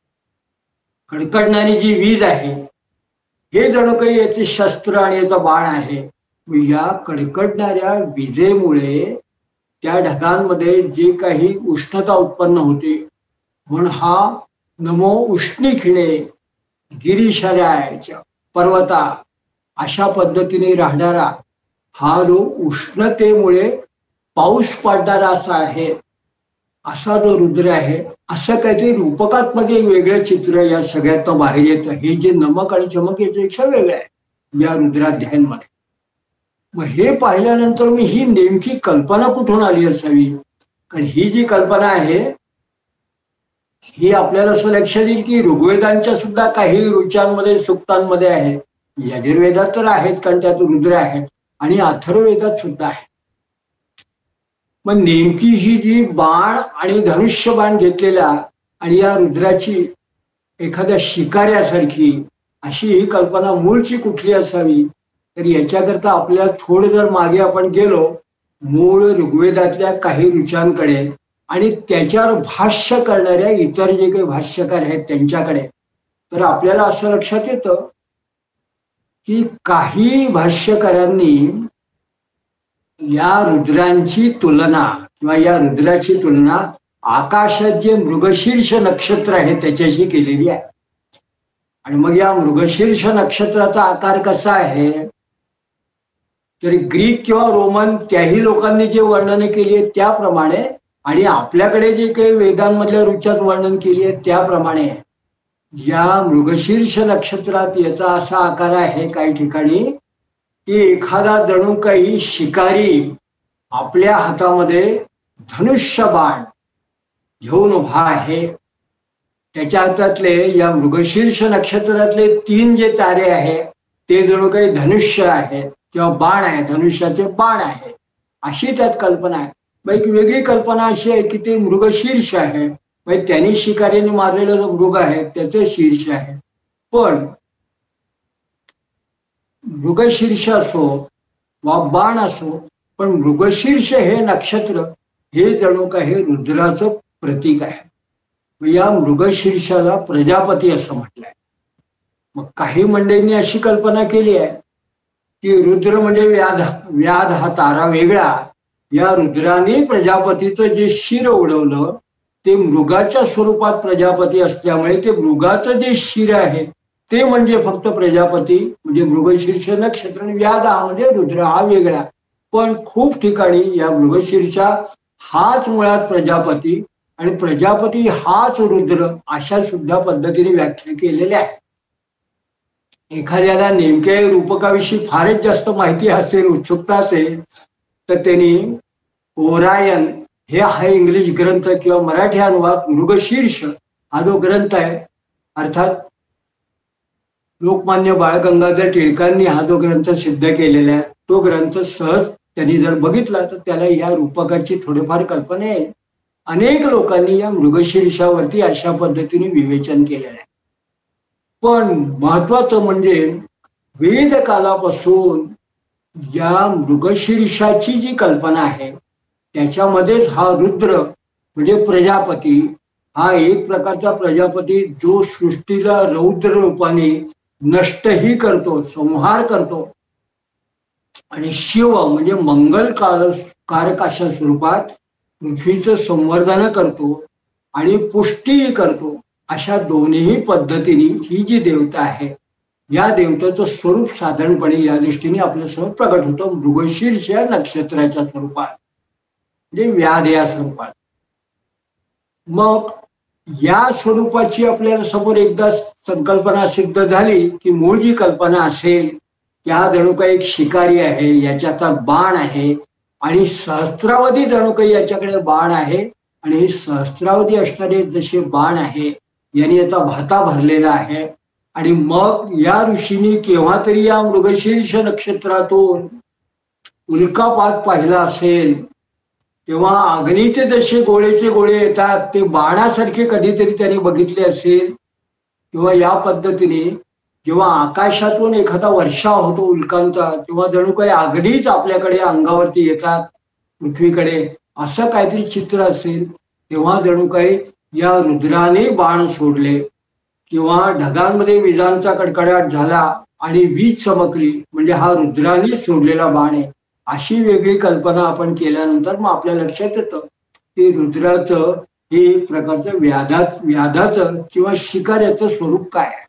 कडकडणारी जी वीज आहे, हे जणू काही याचे शस्त्र आणि याचा बाण आहे. या कडकडणाऱ्या विजेमुळे त्या ढगांमध्ये जे काही उष्णता उत्पन्न होते, म्हणून हा नमो उष्णीखिळे गिरीशरायच्या पर्वता अशा पद्धतीने राहणारा हा जो उष्णतेमुळे पाऊस पडणारा असा आहे, असा जो रुद्र आहे. असं काहीतरी रूपकात्मक एक वेगळं चित्र या सगळ्यातनं बाहेर येतं. हे जे नमक आणि चमक याच्यापेक्षा वेगळं आहे या रुद्राध्यायांमध्ये. मग हे पाहिल्यानंतर मी ही नेमकी कल्पना कुठून आली असावी, कारण ही जी कल्पना आहे ही आपल्याला असं लक्षात येईल की ऋग्वेदांच्या सुद्धा काही ऋचांमध्ये सुक्तांमध्ये आहे, यजुर्वेदात तर आहेत कारण त्यात रुद्र आहेत, आणि अथर्ववेदात सुद्धा आहे. मग नेमकी ही जी बाण आणि धनुष्य बाण घेतलेला आणि या रुद्राची एखाद्या शिकाऱ्यासारखी अशी ही कल्पना मूळची कुठली असावी, तर याच्याकरता आपल्याला थोडं जर मागे आपण गेलो मूळ ऋग्वेदातल्या काही ऋचांकडे आणि त्याच्यावर भाष्य करणाऱ्या इतर जे काही भाष्यकार आहेत त्यांच्याकडे, तर आपल्याला असं लक्षात येतं की काही भाष्यकारांनी या रुद्रांची तुलना किंवा या रुद्राची तुलना आकाशात जे मृगशीर्ष नक्षत्र आहे त्याच्याशी केलेली आहे. आणि मग या मृगशीर्ष नक्षत्राचा आकार कसा आहे, तर ग्रीक किंवा रोमन त्याही लोकांनी जे वर्णन केली आहे त्याप्रमाणे आणि आपल्याकडे जे काही वेदांमधल्या ऋचात वर्णन केली आहे त्याप्रमाणे या मृगशीर्ष नक्षत्रात याचा असा आकार आहे काही ठिकाणी की एखादा जणू काही शिकारी आपल्या हातामध्ये धनुष्य बाण घेऊन उभा आहे. त्याच्या हातातले या मृगशीर्ष नक्षत्रातले तीन जे तारे आहेत ते जणू काही धनुष्य आहे किंवा बाण आहे, धनुष्याचे बाण आहे, अशी त्यात कल्पना आहे. मग एक वेगळी कल्पना अशी आहे की ते मृगशीर्ष आहे, म्हणजे त्यांनी शिकारीने मारलेला जो मृग आहे त्याचे शीर्ष आहे. पण मृगशीर्ष असो वा बाण असो, पण मृगशीर्ष हे नक्षत्र हे जणू काही रुद्राचं प्रतीक आहे. या मृगशीर्षाला प्रजापती असं म्हटलंय. मग काही मंडळींनी अशी कल्पना केली आहे की रुद्र म्हणजे व्याध, व्याध हा तारा वेगळा, या रुद्राने प्रजापतीचं जे शिर उडवलं ते मृगाच्या स्वरूपात प्रजापती असल्यामुळे ते मृगाचं जे शिर आहे ते म्हणजे फक्त प्रजापती, म्हणजे मृगशीर्ष नक्षत्र, आणि व्याध हा म्हणजे रुद्र हा वेगळा. पण खूप ठिकाणी या मृगशीर्षा हाच मुळात प्रजापती आणि प्रजापती हाच रुद्र अशा सुद्धा पद्धतीने व्याख्या केलेल्या आहे. एखाद्याला नेमक्या रूपकाविषयी फारच जास्त माहिती असेल, उत्सुकता असेल, तर त्यांनी ओरायन हे हा इंग्लिश ग्रंथ किंवा मराठी अनुवाद मृगशीर्ष हा जो ग्रंथ आहे, अर्थात लोकमान्य बाळ गंगाधर टिळकांनी हा जो ग्रंथ सिद्ध केलेला आहे, तो ग्रंथ सहज त्यांनी जर बघितला तर त्याला ह्या रूपकाची थोडीफार कल्पना येईल. अनेक लोकांनी या मृगशीर्षावरती अशा पद्धतीने विवेचन केलेलं आहे. पण महत्वाचं म्हणजे वेद कालापासून या मृगशीर्षाची जी कल्पना आहे त्याच्यामध्येच हा रुद्र म्हणजे प्रजापती हा एक प्रकारचा प्रजापती जो सृष्टीला रौद्र रूपाने नष्टही करतो, संहार करतो, आणि शिव म्हणजे मंगल कारक अशा स्वरूपात पृथ्वीचं संवर्धन करतो आणि पुष्टीही करतो. अशा दोन्ही पद्धतीने ही जी देवता आहे या देवतेचं स्वरूप साधारणपणे या दृष्टीने आपल्यासमोर प्रकट होतं मृगशीर्ष या नक्षत्राच्या स्वरूपात, म्हणजे व्याध या स्वरूपात. मग या स्वरूपाची आपल्याला समोर एकदा संकल्पना सिद्ध झाली की मूळ जी कल्पना असेल की हा जणू काही एक शिकारी आहे, याच्याचा बाण आहे आणि सहस्त्रावधी जणू काही याच्याकडे बाण आहे आणि हे सहस्त्रावधी असणारे जसे बाण आहे यांनी याचा भाता भरलेला आहे. आणि मग या ऋषींनी केव्हा तरी या मृगशीर्ष नक्षत्रातून उल्कापात पाहिला असेल तेव्हा अग्नीचे जसे गोळेचे गोळे येतात ते बाणासारखे कधीतरी त्यांनी बघितले असेल, किंवा या पद्धतीने जेव्हा आकाशातून एखादा वर्षाव होतो उल्कांचा तेव्हा जणू काही अग्नीच आपल्याकडे अंगावरती येतात पृथ्वीकडे, असं काहीतरी चित्र असेल. तेव्हा जणू काही या रुद्राने बाण सोडले किंवा ढगांमध्ये विजांचा कडकडाट झाला आणि वीज चमकली म्हणजे हा रुद्राने सोडलेला बाण आहे. अशी वेगळी कल्पना आपण केल्यानंतर मग आपल्या लक्षात येतं की रुद्राचं हे एक प्रकारचं व्याधाच व्याधाचं किंवा शिकाऱ्याचं स्वरूप काय आहे.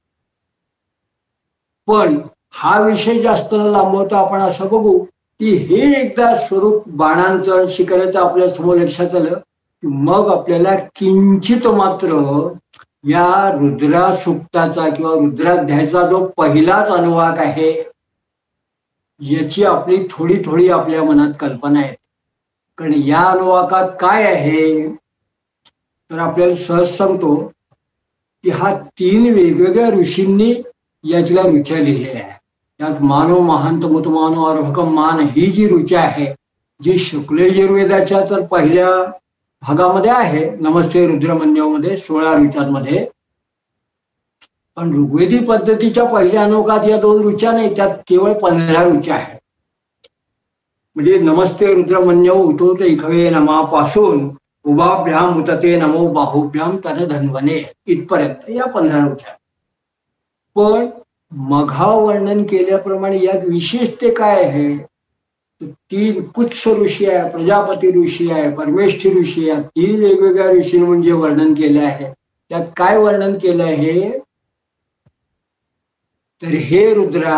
पण हा विषय जास्त लांबवता आपण असं बघू की हे एकदा स्वरूप बाणांचं शिकाऱ्याचं आपल्या समोर लक्षात आलं की मग आपल्याला किंचित मात्र या रुद्रा सुक्ताचा किंवा रुद्राध्यायाचा जो पहिलाच अनुवाक आहे याची आपली थोडी थोडी आपल्या मनात कल्पना आहे. कारण या अनुवाकात काय आहे तर आपल्याला सहज सांगतो की हा तीन वेगवेगळ्या ऋषींनी यातल्या ऋचा लिहिलेल्या आहे. त्यात मानव महांत मुतमानो अर्भकम मान ही जी ऋचा आहे जी शुक्ल यजुर्वेदाच्या तर पहिल्या भागामध्ये आहे नमस्ते रुद्रमन्यवमध्ये सोळा ऋचांमध्ये, पण ऋग्वेदी पद्धतीच्या पहिल्या अनुवाकात या दोन ऋचा नाही, त्यात केवळ पंधरा ऋचा आहे. म्हणजे नमस्ते रुद्रमन्यव उतोत इखवे नमापासून उभाभ्याम उतते नमो बाहुभ्याम तन धन्वने इथपर्यंत या पंधरा ऋचा. पण मघा वर्णन केल्याप्रमाणे यात विशेषते काय आहे, तीन कुत्स ऋषी आहे, प्रजापती ऋषी आहे, परमेष्ठी ऋषी आहे, तीन वेगवेगळ्या ऋषींनी म्हणजे वर्णन केलं आहे. त्यात काय वर्णन केलं आहे तर हे रुद्रा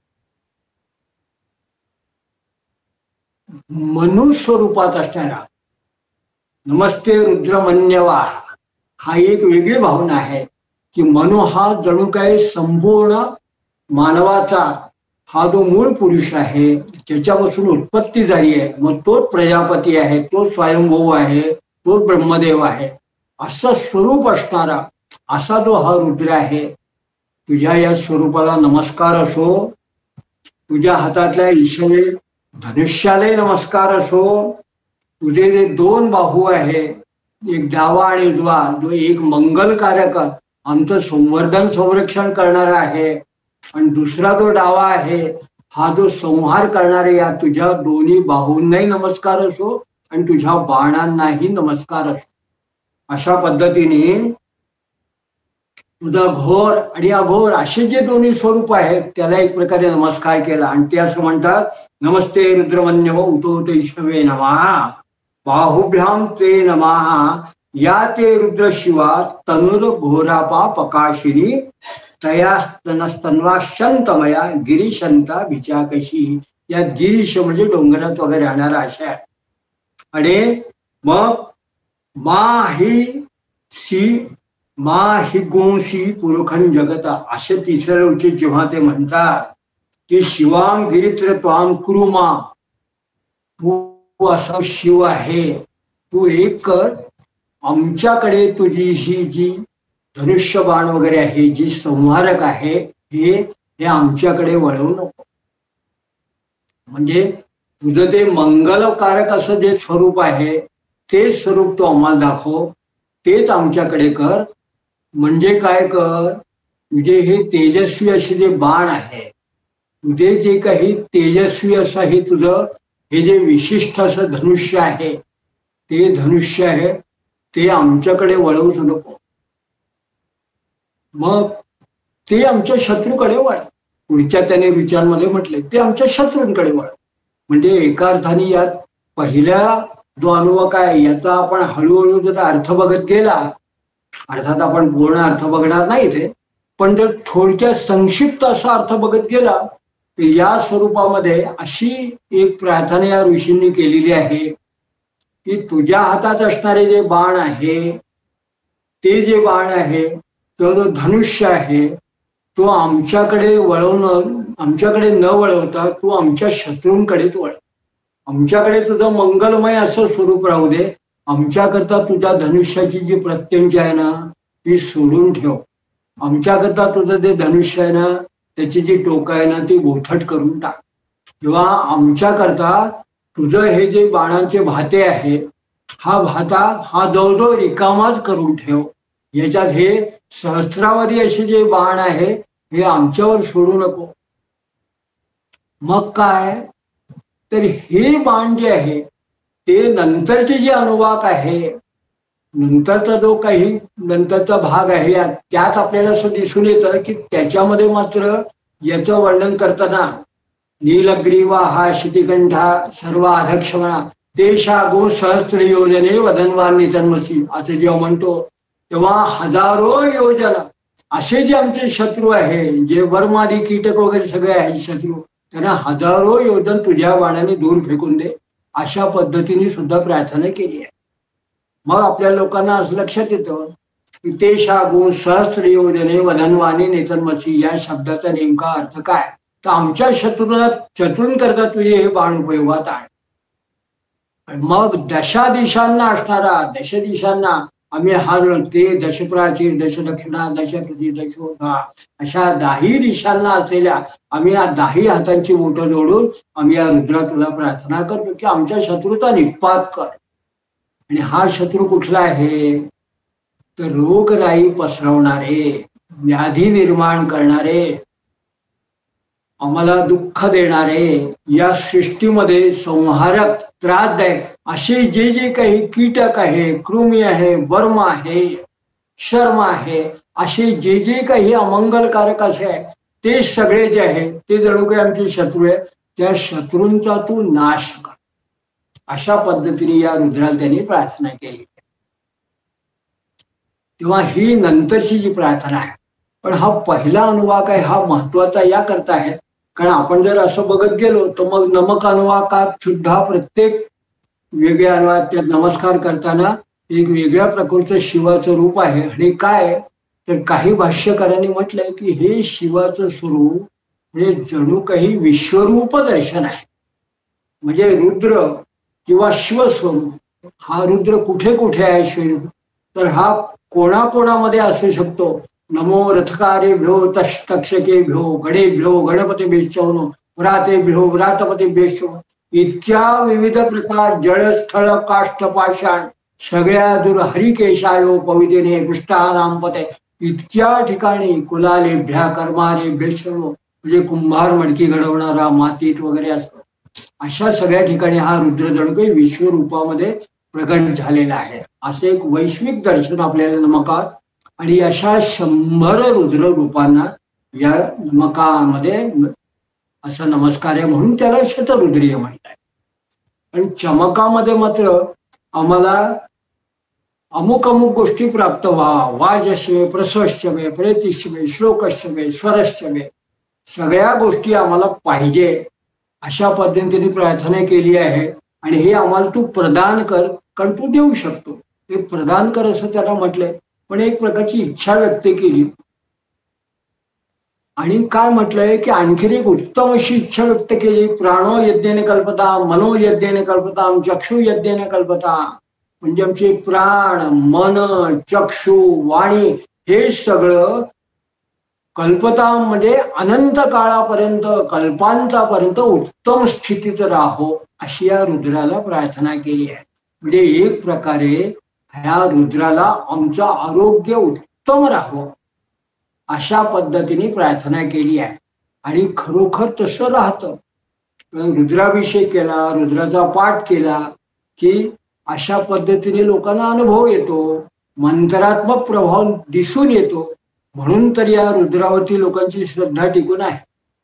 मनु स्वरूपात असणारा नमस्ते रुद्रमन्यवा हा एक वेगळी भावना आहे की मनु हा जणू काही संपूर्ण मानवाचा हा जो मूळ पुरुष आहे ज्याच्यापासून उत्पत्ती झाली आहे, मग तोच प्रजापती आहे, तो स्वयंभू आहे, तो ब्रह्मदेव आहे, असं स्वरूप असणारा असा जो हा रुद्र आहे. तुझ्या या स्वरूपाला नमस्कार असो, तुझ्या हातातल्या ईशवे धनुष्यालाही नमस्कार असो, तुझे जे दोन बाहू आहे एक डावा आणि उजवा जो एक मंगलकारक आमचं संवर्धन संरक्षण करणारा आहे आणि दुसरा जो डावा आहे हा जो संहार करणारे, या तुझ्या दोन्ही बाहूंनाही नमस्कार असो आणि तुझ्या बाणांनाही नमस्कार असो. अशा पद्धतीने तुझा घोर आणि अघोर असे जे दोन्ही स्वरूप आहेत त्याला एक प्रकारे नमस्कार केला आणि ते असं म्हणतात नमस्ते रुद्रमन्यव उतोत ईशवे नमः बाहुभ्याम ते नमः या ते रुद्र शिवा तनुर घोरापा पकाशिनी तया स्तनस्तन्वाशंतमया गिरीशंता भिचाकशी. यात गिरीश म्हणजे डोंगरात वगैरे राहणारा अशा आहे. आणि मग मा ही सी मा हि गोंशी पुरुखन जगता असे तिसऱ्या उचित जेव्हा ते म्हणतात की शिवाम गिरित्र त्वाम कुरुमा, तू असा शिव आहे, तू एक कर, आमच्याकडे तुझी ही जी धनुष्यबाण वगैरे आहे जी संहारक आहे हे हे आमच्याकडे वळवू नको. म्हणजे तुझं ते मंगलकारक असं जे स्वरूप आहे तेच स्वरूप तू आम्हाला दाखव, तेच आमच्याकडे कर. म्हणजे काय कर, म्हणजे हे तेजस्वी असे जे बाण आहे, तुझे जे काही तेजस्वी असं हे तुझं हे जे विशिष्ट असं धनुष्य आहे, ते धनुष्य आहे ते आमच्याकडे वळवूच नको. मग ते आमच्या शत्रूकडे वळ. पुढच्या त्याने विचारांमध्ये म्हटले ते आमच्या शत्रूंकडे वळ. म्हणजे एका अर्थाने यात पहिल्या जो अनुभव काय याचा आपण हळूहळू जर अर्थ बघत गेला, अर्थात आपण पूर्ण अर्थ बघणार नाही ते, पण जर थोडक्यात संक्षिप्त असा अर्थ बघत गेला तर या स्वरूपामध्ये अशी एक प्रार्थना या ऋषींनी केलेली आहे की तुझ्या हातात असणारे जे बाण आहे, ते जे बाण आहे तो जो धनुष्य आहे तो आमच्याकडे वळवून, आमच्याकडे न वळवता तू आमच्या शत्रूंकडेच वळ. आमच्याकडे तुझं मंगलमय असं स्वरूप राहू दे. आमच्याकरता तुझ्या धनुष्याची जी प्रत्यंची आहे ना ती सोडून ठेव. आमच्याकरता तुझं जे धनुष्य आहे ना त्याची जी टोकं आहे ना ती बोथट करून टाक. किंवा आमच्याकरता तुझं हे जे बाणांचे भाते आहे, हा भाता हा जवळजवळ रिकामाच करून ठेव. याच्यात हे सहस्रावरी असे जे बाण आहे हे आमच्यावर सोडू नको. मग काय तर हे बाण जे आहे ते नंतरचे जे अनुवाक आहे, नंतरचा जो काही नंतरचा भाग आहे त्यात आपल्याला असं दिसून येतं की त्याच्यामध्ये मात्र याचं वर्णन करताना नीलग्रीवा हा शितिकंठा सर्व अधक्षमणा देशा गो सहस्त्र योजने वदनवान नितन्मसी असं जेव्हा म्हणतो तेव्हा हजारो योजना असे जे आमचे शत्रू आहे, जे वर्मादी कीटक वगैरे सगळे आहेत शत्रू, त्यांना हजारो योजन तुझ्या बाणाने दूर फेकून दे. अशा पद्धतीने सुद्धा प्रार्थना केली आहे. मग आपल्या लोकांना असं लक्षात येतं की ते शागू सहस्त्र योजने वधनवाणी नेतन्मसी या शब्दाचा नेमका अर्थ काय, तर आमच्या शत्रूला शत्रूंकरता तुझे हे बाण उपयोगात आहे. मग दशा दिशांना असणारा, दश दिशांना आम्ही हा ते दशप्राचीर, दश दक्षिणा, दशप्रती, दशोधा अशा दाही दिशांना असलेल्या आम्ही या दाही हातांची बोटं जोडून आम्ही या रुद्रा तुला प्रार्थना करतो की आमच्या शत्रूचा निपात कर. आणि हा शत्रू कुठला आहे तर रोगराई पसरवणारे, व्याधी निर्माण करणारे, आम्हाला दुःख देणारे, या सृष्टीमध्ये संहारक त्रासदायक असे जे जे काही कीटक आहे, कृमी आहे, वर्म आहे, शर्म आहे, असे जे जे काही अमंगलकारक असे आहे ते सगळे जे आहे ते जणू काही आमचे शत्रू आहे. त्या शत्रूंचा तू नाश कर. अशा पद्धतीने या रुद्राला त्यांनी प्रार्थना केली. तेव्हा ही नंतरची जी प्रार्थना आहे, पण हा पहिला अनुवाक आहे हा महत्वाचा या करता आहे कारण आपण जर असं बघत गेलो तर मग नमक अनुवाकात सुद्धा प्रत्येक वेगळ्या अनुवाकात नमस्कार करताना एक वेगळ्या प्रकारचं शिवाचं रूप आहे. आणि काय तर काही भाष्यकारांनी म्हटलंय की हे शिवाचं स्वरूप हे जणू काही विश्वरूप दर्शन आहे. म्हणजे रुद्र किंवा शिवस्वरूप हा रुद्र कुठे कुठे आहे स्वरूप तर हा कोणाकोणामध्ये असू शकतो. नमो रथकारे भ्यो तक्षके भ्यो गणे भ्यो गणपती बेशवनो व्राते भ्यो व्रातपती बेशो इतक्या विविध प्रकार जळ स्थळ काष्ठ पाषाण सगळ्या दूर हरिकेशायो पवितेने पृष्ठानामपते इतक्या ठिकाणी कुलाले भ्या कर्मारे बेशवनो म्हणजे कुंभार मडकी घडवणारा मातीत वगैरे असतो. अशा सगळ्या ठिकाणी हा रुद्र जणू काही विश्वरूपामध्ये प्रकट झालेला आहे. असे एक वैश्विक दर्शन आपल्याला नमकात आणि अशा शंभर रुद्र रूपांना या नमकामध्ये असा नमस्कार आहे म्हणून त्याला शतरुद्रीय म्हणतात. आणि चमकामध्ये मात्र आम्हाला अमुक अमुक गोष्टी प्राप्त व्हा. वाजश्वे प्रस्वश्चमे प्रेतिश्चमे श्लोकश्चमे स्वरश्चमे सगळ्या गोष्टी आम्हाला पाहिजे अशा पद्धतीने प्रार्थना केली आहे. आणि हे आम्हाला तू प्रदान कर कारण तू देऊ शकतो. ते प्रदान कर असं त्याला म्हटलंय पण एक प्रकारची इच्छा व्यक्त केली. आणि काय म्हटलंय की आणखीन एक उत्तम अशी इच्छा व्यक्त केली. प्राणो यज्ञेने कल्पता, मनो यज्ञेने कल्पता, चक्षु यज्ञेने कल्पता. म्हणजे आमचे प्राण, मन, चक्षु, वाणी हे सगळं कल्पता म्हणजे अनंत काळापर्यंत कल्पांतापर्यंत उत्तम स्थितीत राहो अशी या रुद्राला प्रार्थना केली आहे. म्हणजे एक प्रकारे ह्या रुद्राला आमचं आरोग्य उत्तम राहावं अशा पद्धतीने प्रार्थना केली आहे. आणि खरोखर तसं राहतं. रुद्राभिषेक केला, रुद्राचा पाठ केला की अशा पद्धतीने लोकांना अनुभव येतो, मंत्रात्मक प्रभाव दिसून येतो. म्हणून तर या रुद्रावरती लोकांची श्रद्धा टिकून आहे.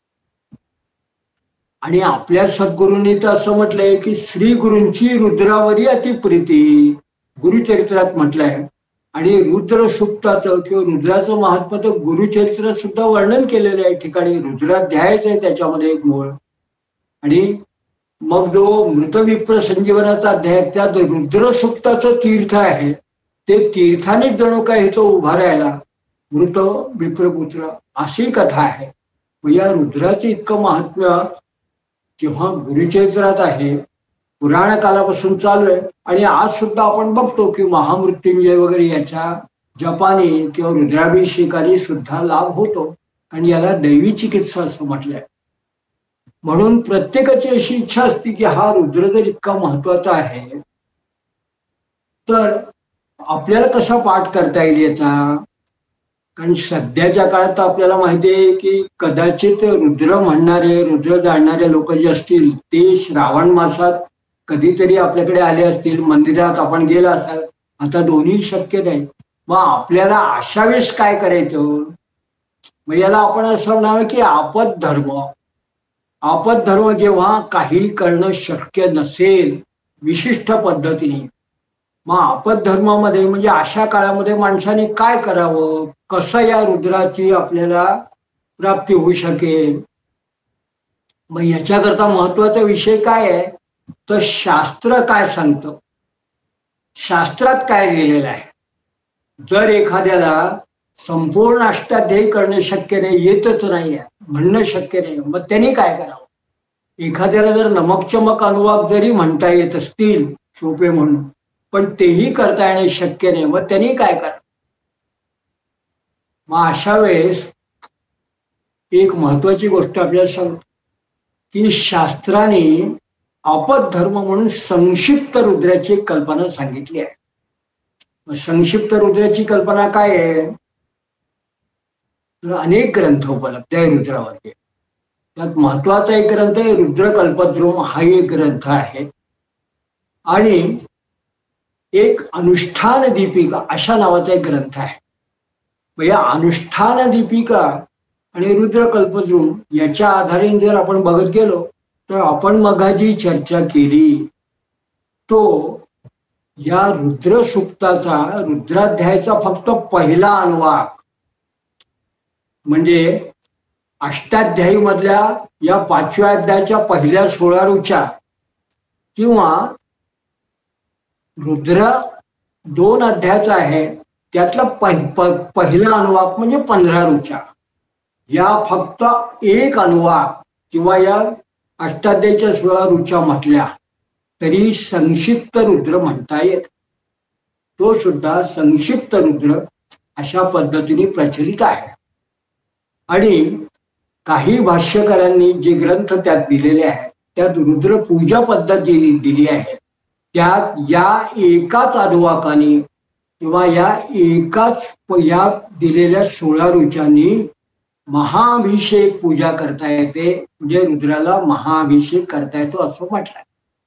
आणि आपल्या सद्गुरूंनी तर असं म्हटलंय की श्री गुरूंची रुद्रावरी अतिप्रीती गुरुचरित्रात म्हटलंय. आणि रुद्र सुक्ताचं किंवा रुद्राचं महात्म्य तर गुरुचरित्रात सुद्धा वर्णन केलेलं आहे. ठिकाणी रुद्राध्यायच आहे त्याच्यामध्ये एक मूळ. आणि मग जो मृतविप्र संजीवनाचा अध्याय त्यात रुद्र सुक्ताचं तीर्थ आहे. ते तीर्थानेच जणू काय तो उभा राहिला मृत विप्रपुत्र अशी कथा आहे. मग या रुद्राचं इतकं महात्म्य जेव्हा गुरुचरित्रात आहे, पुराण कालापासून चालू आहे. आणि आज सुद्धा आपण बघतो की महामृत्युंजय वगैरे याच्या जपाने किंवा रुद्राभिषेकाने सुद्धा लाभ होतो. आणि याला दैवी चिकित्सा असं म्हटलंय. म्हणून प्रत्येकाची अशी इच्छा असते की हा रुद्र जर इतका महत्वाचा आहे तर आपल्याला कसा पाठ करता येईल याचा. कारण सध्याच्या काळात तर आपल्याला माहिती आहे की कदाचित रुद्र म्हणणारे रुद्र जाणणारे लोक जे असतील ते श्रावण मासात कधीतरी आपल्याकडे आले असतील, मंदिरात आपण गेला असाल. आता दोन्ही शक्य नाही. मग आपल्याला अशा वेळेस काय करायचं. मग याला आपण असं म्हणावं की आपद धर्म. आपद धर्म जेव्हा काही करणं शक्य नसेल विशिष्ट पद्धतीने, मग आपद धर्मामध्ये म्हणजे अशा काळामध्ये माणसाने काय करावं, कसं या रुद्राची आपल्याला प्राप्ती होऊ शकेल. मग याच्याकरता महत्वाचा विषय काय आहे तर शास्त्र काय सांगतं. शास्त्रात काय लिहिलेलं आहे. जर एखाद्याला संपूर्ण अष्टाध्यायी करणं शक्य नाही, येतच नाही आहे, म्हणणं शक्य नाही, मग त्यांनी काय करावं. एखाद्याला जर नमक चमक अनुवाद जरी म्हणता येत असतील सोपे म्हणून, पण तेही करता येणं शक्य नाही, मग त्यांनी काय करावं. मग अशा वेळेस एक महत्वाची गोष्ट आपल्याला सांगतो की शास्त्राने आपद धर्म म्हणून संक्षिप्त रुद्राची कल्पना सांगितली आहे. मग संक्षिप्त रुद्राची कल्पना काय आहे तर अनेक ग्रंथ उपलब्ध आहे रुद्रावरती. त्यात महत्वाचा एक ग्रंथ आहे रुद्र कल्पद्रुम हा एक ग्रंथ आहे. आणि एक अनुष्ठान दीपिका अशा नावाचा एक ग्रंथ आहे. मग या अनुष्ठान दीपिका आणि रुद्र कल्पद्रुम याच्या आधारे जर आपण बघत गेलो तर आपण मघा जी चर्चा केली तो या रुद्र सुक्ताचा रुद्राध्यायाचा फक्त पहिला अनुवाद म्हणजे अष्टाध्यायी मधल्या या पाचव्या अध्यायाच्या पहिल्या सोळा रुचा किंवा रुद्र दोन अध्यायाचा आहे त्यातला पहिला अनुवाद म्हणजे पंधरा रुचा. या फक्त एक अनुवाद किंवा या अष्टाध्यायीच्या सोळा रुचा म्हटल्या तरी संक्षिप्त रुद्र म्हणता येत. तो सुद्धा संक्षिप्त रुद्र अशा पद्धतीने प्रचलित आहे. आणि काही भाष्यकारांनी जे ग्रंथ त्यात दिलेले आहेत त्यात रुद्र पूजा पद्धत जी दिली आहे त्यात या एकाच अनुवाकाने किंवा या एकाच या दिलेल्या सोळा रुचांनी महाअभिषेक पूजा करता येते. म्हणजे रुद्राला महाअभिषेक करता येतो असं म्हटलंय.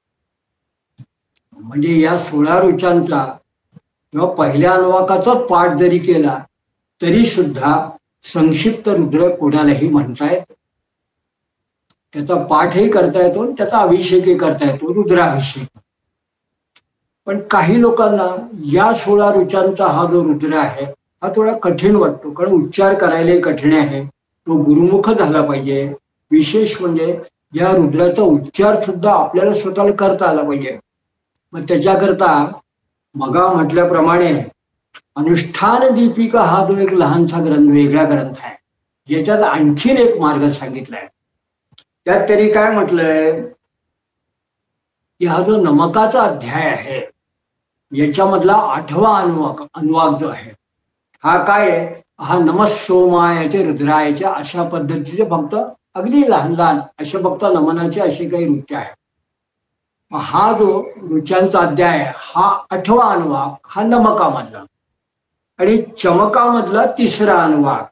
म्हणजे या सोळा रुचांचा किंवा पहिल्या अनुवाकाचाच पाठ जरी केला तरी सुद्धा संक्षिप्त रुद्र कोणालाही म्हणता येतो. त्याचा पाठही करता येतो त्याचा अभिषेकही करता येतो रुद्राभिषेक. पण काही लोकांना या सोळा रुचांचा हा जो रुद्र आहे हा थोडा कठीण वाटतो कारण उच्चार करायला कठीण आहे. तो गुरुमुख झाला पाहिजे. विशेष म्हणजे या रुद्राचा उच्चार सुद्धा आपल्याला स्वतःला करता आला पाहिजे. मग त्याच्याकरता मगा म्हटल्याप्रमाणे अनुष्ठान दीपिका हा जो एक लहानसा ग्रंथ वेगळा ग्रंथ आहे ज्याच्यात आणखीन एक मार्ग सांगितलाय. त्यात तरी काय म्हटलंय की हा जो नमकाचा अध्याय आहे याच्यामधला आठवा अनुवाक अनुवाक जो आहे हा काय आहे हा नमस्सोमायाचे रुद्रायाचे अशा पद्धतीचे फक्त अगदी लहान लहान असे फक्त नमनाचे असे काही रुच्या आहेत. हा जो रुचांचा अध्याय आहे हा आठवा अनुवाक हा नमकामधला आणि चमकामधला तिसरा अनुवाक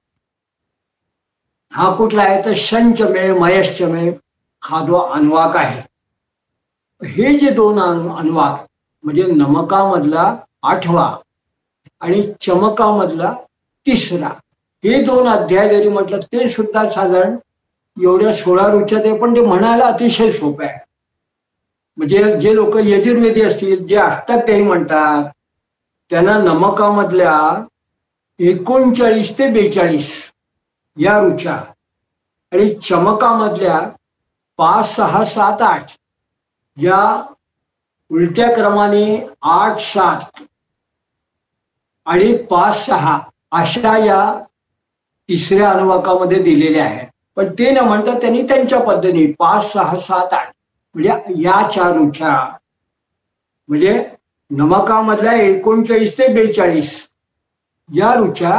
हा कुठला आहे तर शंचमे मयश्चमे हा जो अनुवाक आहे. हे जे दोन अनुवाक म्हणजे नमकामधला आठवा आणि चमकामधला तिसरा हे दोन अध्याय जरी म्हटलं ते सुद्धा साधारण एवढ्या सोळा रुच्यात आहे, पण ते म्हणायला अतिशय सोपं आहे. म्हणजे जे लोक यजुर्वेदी असतील जे अष्टाध्यायी म्हणतात त्यांना नमकामधल्या एकोणचाळीस ते बेचाळीस या रुचा आणि चमकामधल्या पाच सहा सात आठ या उलट्या क्रमाने आठ सात आणि पाच सहा अशा या तिसऱ्या अनुवाकामध्ये दिलेल्या आहेत. पण ते न म्हणता त्यांनी त्यांच्या पद्धतीने पाच सहा सात आठ म्हणजे या चार रुचा म्हणजे नमकामधल्या एकोणचाळीस ते बेचाळीस या रुचा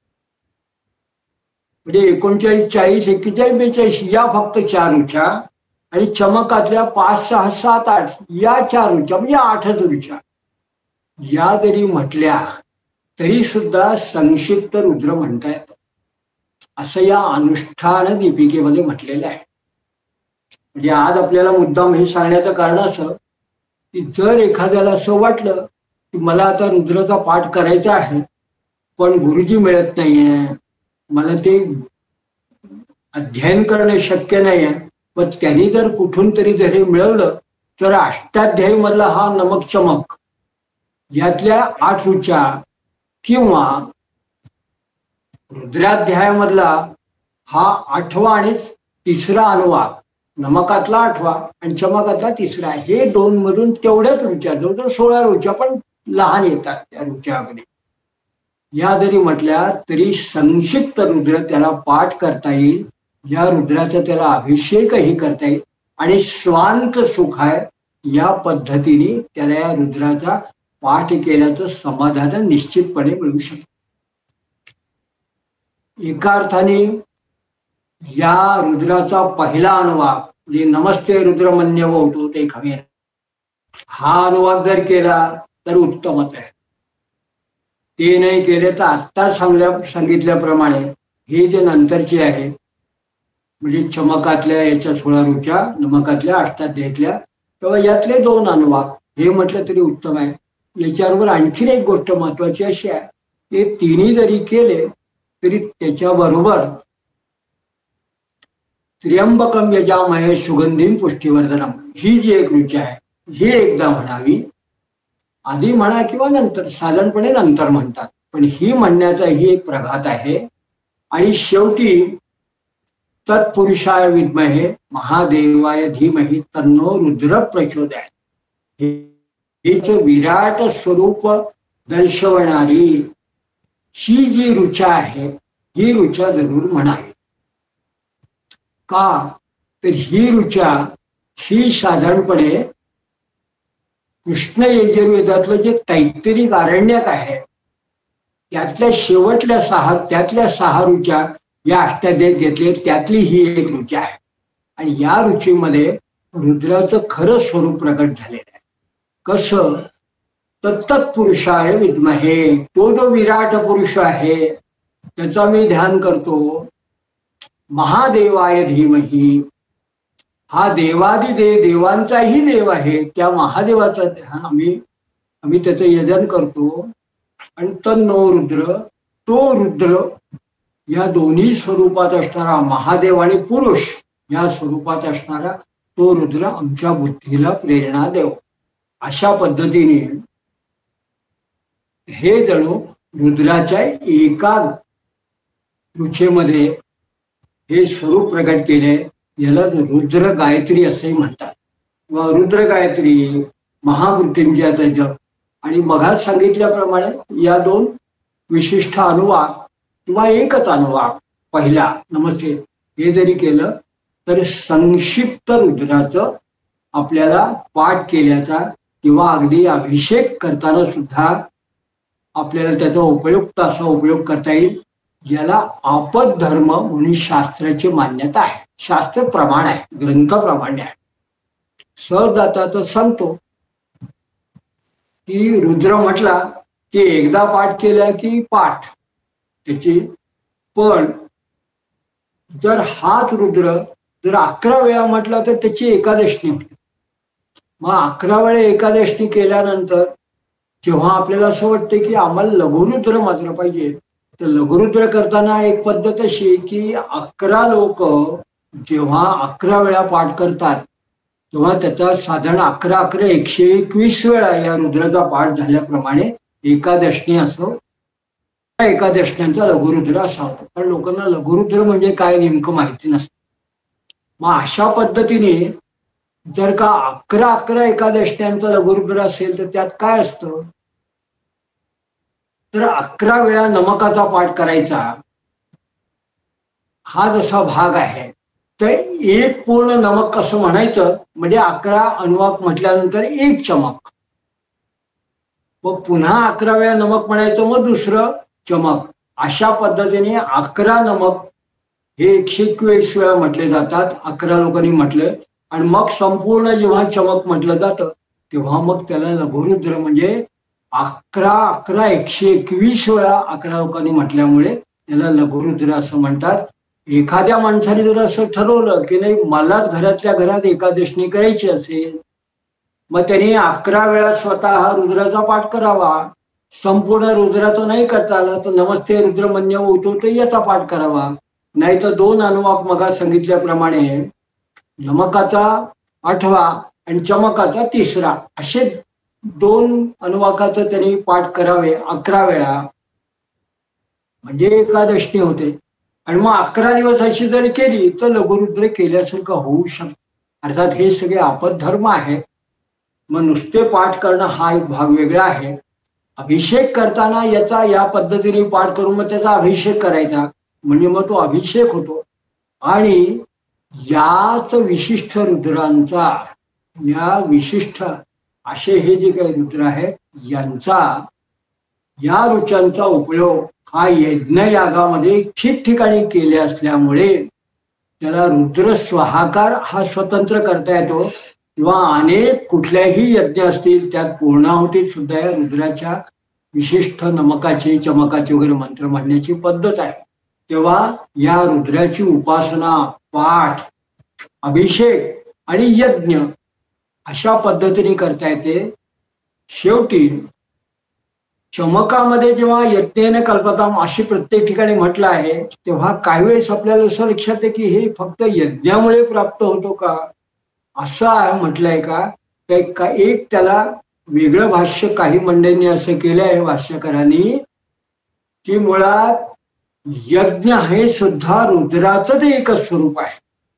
म्हणजे एकोणचाळीस चाळीस एक्केचाळीस बेचाळीस या फक्त चार रुचा आणि चमकातल्या पाच सहा सात आठ या चार रुचा म्हणजे आठच रुचा या जरी म्हटल्या तरी सुद्धा संक्षिप्त रुद्र म्हणता येतं असं या अनुष्ठान दीपिकेमध्ये म्हटलेलं आहे. म्हणजे आज आपल्याला मुद्दाम हे सांगण्याचं कारण असं की जर एखाद्याला असं वाटलं की मला आता रुद्राचा पाठ करायचा आहे पण गुरुजी मिळत नाहीये, मला ते अध्ययन करणे शक्य नाही आहे, पण त्यांनी जर कुठून तरी जर हे मिळवलं तर अष्टाध्यायी मधला हा नमक चमक यातल्या आठ रुचा किंवा रुद्राध्यायामधला हा आठवा आणि तिसरा अनुवाक नमकातला आठवा आणि चमकातला तिसरा हे दोन मधून तेवढ्याच रुचा जवळजवळ सोळा रुचा पण लहान येतात त्या रुचाकडे या जरी म्हटल्या तरी संक्षिप्त रुद्र त्याला पाठ करता येईल. या रुद्राचा त्याला अभिषेकही करता येईल आणि स्वांत सुख आहे या पद्धतीने त्याला या रुद्राचा पाठ केल्याचं समाधान निश्चितपणे मिळू शकतं. एका अर्थाने या रुद्राचा पहिला अनुवाक म्हणजे नमस्ते रुद्रमन्य होतो ते खवेर हा अनुवाक जर केला तर उत्तमच आहे. ते नाही केले तर आत्ता सांगल्या सांगितल्याप्रमाणे हे जे नंतरचे आहे म्हणजे चमकातल्या याच्या सोळा रुचा नमकातल्या अष्टाध्यायीतल्या तेव्हा यातले दोन अनुवाक हे म्हटलं तरी उत्तम आहे. याच्याबरोबर आणखीन एक गोष्ट महत्वाची अशी आहे की तिन्ही जरी केले तरी त्याच्याबरोबर त्र्यंबकम यजामहे सुगंधीम पुष्टिवर्धनम ही जी एक रुचा आहे ही एकदा म्हणावी. आधी म्हणा किंवा नंतर साधारणपणे नंतर म्हणतात पण ही म्हणण्याचा ही एक प्रघात आहे. आणि शेवटी तत्पुरुषाय विद्महे महादेवाय धीमहि तन्नो रुद्र प्रचोदयात् हेच विराट स्वरूप दर्शवणारी ही जी रुचा आहे ही रुचा जरूर म्हणावी. का तर ही रुचा ही साधारणपणे कृष्ण यजुर्वेदातलं जे तैत्तिरीक आरण्यक आहे त्यातल्या शेवटल्या सहा त्यातल्या सहा रुचा या अष्टाध्यायीत घेतले त्यातली ही एक रुचा आहे. आणि या रुचीमध्ये रुद्राचं खरं स्वरूप प्रकट झालेलं आहे. कसं तर तत्पुरुषाय विद्महे तो जो विराट पुरुष आहे त्याचा मी ध्यान करतो. महादेवाय धीमहि हा देवादिदेव देवांचाही देव आहे त्या महादेवाचा ध्यान आम्ही आम्ही त्याचं यजन करतो. आणि तन्नो रुद्र तो रुद्र या दोन्ही स्वरूपात असणारा महादेव आणि पुरुष या स्वरूपात असणारा तो रुद्र आमच्या बुद्धीला प्रेरणा देव अशा पद्धतीने हे जणू रुद्राच्या एका रुचेमध्ये हे स्वरूप प्रकट केले. याला रुद्र गायत्री असे म्हणतात व रुद्र गायत्री महामृत्युंजयाचा जप आणि मघात सांगितल्याप्रमाणे या दोन विशिष्ट अनुवाक किंवा एकच अनुवाक पहिला नमस्ते हे जरी केलं तर संक्षिप्त रुद्राचं आपल्याला पाठ केल्याचा किंवा अगदी अभिषेक करताना सुद्धा आपल्याला त्याचा उपयुक्त असा उपयोग करता येईल. याला आपद धर्म म्हणून शास्त्राची मान्यता आहे. शास्त्र प्रमाण आहे, ग्रंथ प्रमाण आहे. सहजातात सांगतो की रुद्र म्हटला की एकदा पाठ केला की पाठ त्याची, पण जर हाच रुद्र जर अकरा वेळा म्हटला तर त्याची एकादशनी होती. मग अकरा वेळा एकादशनी केल्यानंतर जेव्हा आपल्याला असं वाटतं की आम्हाला लघुरुद्र मात्र पाहिजे, तर लघुरुद्र करताना एक पद्धत अशी की अकरा लोक जेव्हा अकरा वेळा पाठ करतात तेव्हा त्याचा साधारण अकरा अकरा एकशे एकवीस वेळा या रुद्राचा पाठ झाल्याप्रमाणे एकादशनी असं एकादशण्यांचा लघुरुद्र असावा. पण लोकांना लघुरुद्र म्हणजे काय नेमकं माहिती नसतं. मग अशा पद्धतीने जर का अकरा अकरा एकादशण्यांचा लघुरुद्र असेल तर त्यात काय असतं, तर अकरा वेळा नमकाचा पाठ करायचा हा जसा भाग आहे, तर एक पूर्ण नमक असं म्हणायचं म्हणजे अकरा अनुवाक म्हटल्यानंतर एक चमक, मग पुन्हा अकरा वेळा नमक म्हणायचं मग दुसरं चमक. अशा पद्धतीने अकरा नमक हे एकशे एकवीस वेळा म्हटले जातात, अकरा लोकांनी म्हटलं. आणि मग संपूर्ण जेव्हा चमक म्हटलं जातं तेव्हा मग त्याला लघुरुद्र म्हणजे अकरा अकरा एकशे एकवीस वेळा अकरा लोकांनी म्हटल्यामुळे त्याला लघुरुद्र असं म्हणतात. एखाद्या माणसाने जर असं ठरवलं की नाही मलाच घरातल्या घरात एकादशनी करायची असेल, मग त्यांनी अकरा वेळा स्वतः हा रुद्राचा पाठ करावा. संपूर्ण रुद्राचा नाही करता आला तर नमस्ते रुद्रमन्य उठवतो याचा पाठ करावा. नाही तर दोन अनुवाक मगा सांगितल्याप्रमाणे नमकाचा आठवा आणि चमकाचा तिसरा असे दोन अनुवाकाचं त्यांनी पाठ करावे अकरा वेळा, म्हणजे एकादशनी होते. आणि मग अकरा दिवस अशी जरी केली तर लघुरुद्र केल्यासारखं होऊ शकतं. अर्थात हे सगळे आपद्धर्म आहे. मग नुसते पाठ करणं हा एक भाग वेगळा आहे. अभिषेक करताना याचा या पद्धतीने पाठ करून मग त्याचा अभिषेक करायचा म्हणजे मग तो अभिषेक होतो. आणि याच विशिष्ट रुद्रांचा, या विशिष्ट असे हे जे काही रुद्र आहेत यांचा, या ऋचांचा उपयोग हा यज्ञयागामध्ये ठिकठिकाणी केले असल्यामुळे त्याला रुद्र स्वाहाकार हा स्वतंत्र करता येतो. किंवा अनेक कुठल्याही यज्ञ असतील त्यात पूर्णाहुतीत सुद्धा या रुद्राच्या विशिष्ट नमकाचे चमकाचे वगैरे मंत्र म्हणण्याची पद्धत आहे. तेव्हा या रुद्राची उपासना, पाठ, अभिषेक आणि यज्ञ अशा पद्धतीने करता येते. शेवटी चमकामध्ये जेव्हा यज्ञेन कल्पताम अशी प्रत्येक ठिकाणी म्हटलं आहे तेव्हा काही वेळेस आपल्याला असं लक्षात आहे की हे फक्त यज्ञामुळे प्राप्त होतो का असं म्हटलंय का. एक त्याला वेगळं भाष्य काही मंडळींनी असं केलं आहे भाष्यकारांनी की मुळात यज्ञ हे सुद्धा रुद्राचंच एकच स्वरूप आहे.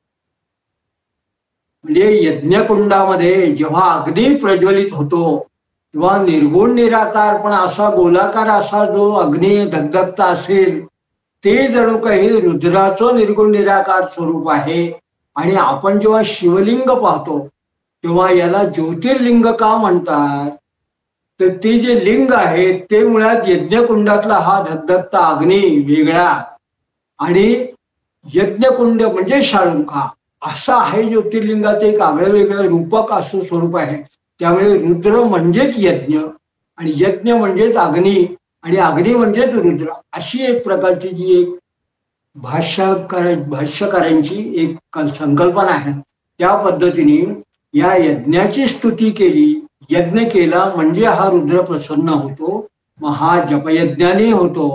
म्हणजे यज्ञकुंडामध्ये जेव्हा अग्नी प्रज्वलित होतो किंवा निर्गुण निराकार पण असा गोलाकार असा जो अग्नी धगधगता असेल ते जणू काही रुद्राचं निर्गुण निराकार स्वरूप आहे. आणि आपण जेव्हा शिवलिंग पाहतो तेव्हा याला ज्योतिर्लिंग का म्हणतात, तर ते जे लिंग आहे ते मुळात यज्ञकुंडातला हा धगधगता अग्नी वेगळा आणि यज्ञकुंड म्हणजे शाळुंका असं आहे. ज्योतिर्लिंगाचं एक आगळं वेगळं रूपक असं स्वरूप आहे. त्यामुळे रुद्र म्हणजेच यज्ञ आणि यज्ञ म्हणजेच अग्नी आणि अग्नी म्हणजेच रुद्र अशी एक प्रकारची जी एक भाष्यकार भाष्यकारांची एक संकल्पना आहे. त्या पद्धतीने या यज्ञाची स्तुती केली, यज्ञ केला म्हणजे हा रुद्र प्रसन्न होतो. मग हा जपयज्ञाने होतो.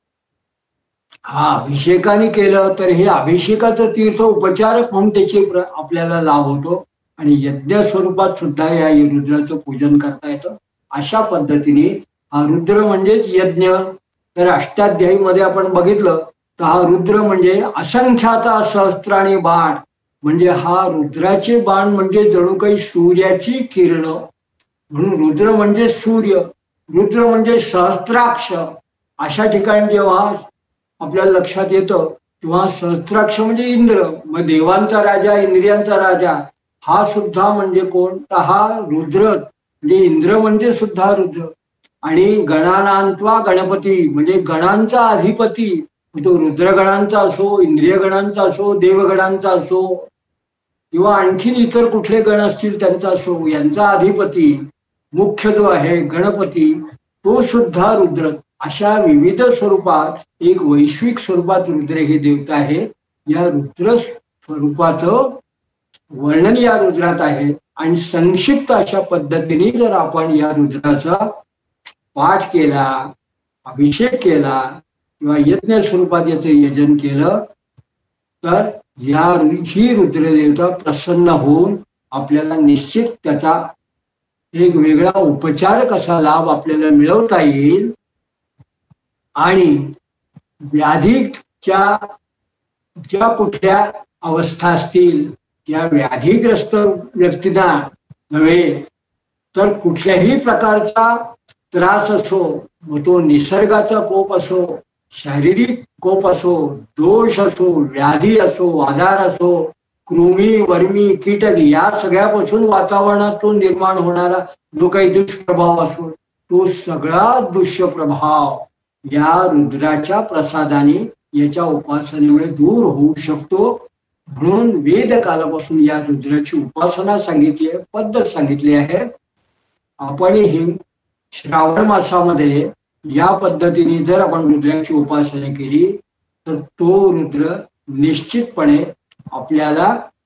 हा अभिषेकाने केलं तर हे अभिषेकाचं तीर्थ उपचारक म्हणून त्याचे आपल्याला लाभ होतो आणि यज्ञ स्वरूपात सुद्धा या रुद्राचं पूजन करता येतं. अशा पद्धतीने हा रुद्र म्हणजेच यज्ञ. तर अष्टाध्यायी मध्ये आपण बघितलं तर हा रुद्र म्हणजे असंख्याता सहस्त्राणी बाण, म्हणजे हा रुद्राचे बाण म्हणजे जणू काही सूर्याची किरण. म्हणून रुद्र म्हणजे सूर्य, रुद्र म्हणजे सहस्त्राक्ष. अशा ठिकाणी जेव्हा आपल्याला लक्षात येतं तेव्हा सहस्त्राक्ष म्हणजे इंद्र, मग देवांचा राजा इंद्रियांचा राजा हा सुद्धा म्हणजे कोण, तर हा रुद्र म्हणजे इंद्र म्हणजे सुद्धा रुद्र. आणि गणानांत्वा गणपती म्हणजे गणांचा अधिपती, तो रुद्रगणांचा असो, इंद्रिय गणांचा असो, देवगणांचा असो, किंवा आणखीन इतर कुठले गण असतील त्यांचा असो, यांचा अधिपती मुख्य जो आहे गणपती, तो सुद्धा रुद्र. अशा विविध स्वरूपात एक वैश्विक स्वरूपात रुद्र ही देवता आहे. या रुद्र स्वरूपाचं वर्णन या रुद्रात आहे. आणि संक्षिप्त अशा पद्धतीने जर आपण या रुद्राचा पाठ केला, अभिषेक केला किंवा यज्ञ स्वरूपात याचं यजन केलं तर या ही रुद्रदेवता प्रसन्न होऊन आपल्याला निश्चित त्याचा एक वेगळा उपचारक असा लाभ आपल्याला मिळवता येईल. आणि व्याधीच्या ज्या कुठल्या अवस्था असतील त्या व्याधीग्रस्त व्यक्तींना नव्हे तर कुठल्याही प्रकारचा त्रास असो, मग तो निसर्गाचा कोप असो, शारीरिक कोप असो, दोष असो, व्याधी असो, आजार असो, कृमी वर्मी कीटक या सगळ्यापासून वातावरणातून निर्माण होणारा जो काही दुष्प्रभाव असो, तो सगळा दुष्प्रभाव या रुद्राच्या प्रसादाने याच्या उपासनेमुळे दूर होऊ शकतो. म्हणून वेद कालापासून या रुद्राची उपासना सांगितली आहे, पद्धत सांगितली आहे. आपण ही श्रावण मासामध्ये या पद्धतीने जर आपण रुद्राची उपासना केली तर तो रुद्र निश्चितपणे आपल्याला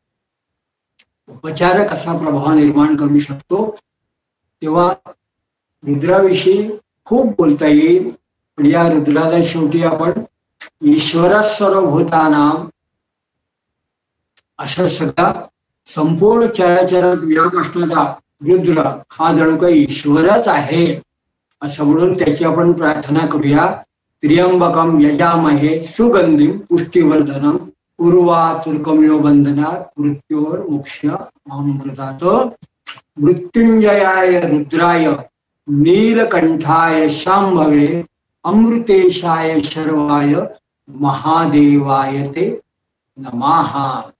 उपचारक असा प्रभाव निर्माण करू शकतो. तेव्हा रुद्राविषयी खूप बोलता येईल, पण या रुद्राला शेवटी आपण ईश्वर सर्वभूतानां अशा सगळा संपूर्ण चराचरात व्याप असणारा रुद्र हा जणू काही ईश्वरच आहे असं म्हणून त्याची आपण प्रार्थना करूया. त्र्यंबकम यजामहे सुगंधिम पुष्टिवर्धनम उर्वातुर्कमिव बंधनात मृत्योर मोक्षामृतात्. मृत्युंजयाय रुद्राय नीलकंठाय शांभवे अमृतेशाय शर्वाय महादेवाय ते नमः.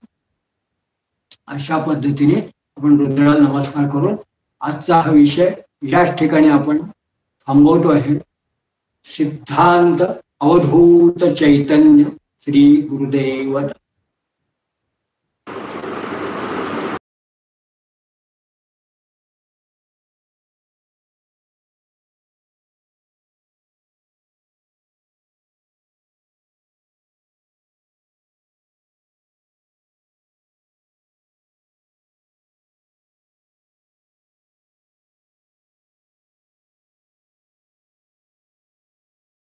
अशा पद्धतीने आपण रुद्राला नमस्कार करून आजचा हा विषय याच ठिकाणी आपण थांबवतो आहे. सिद्धांत अवधूत चैतन्य श्री गुरुदेव.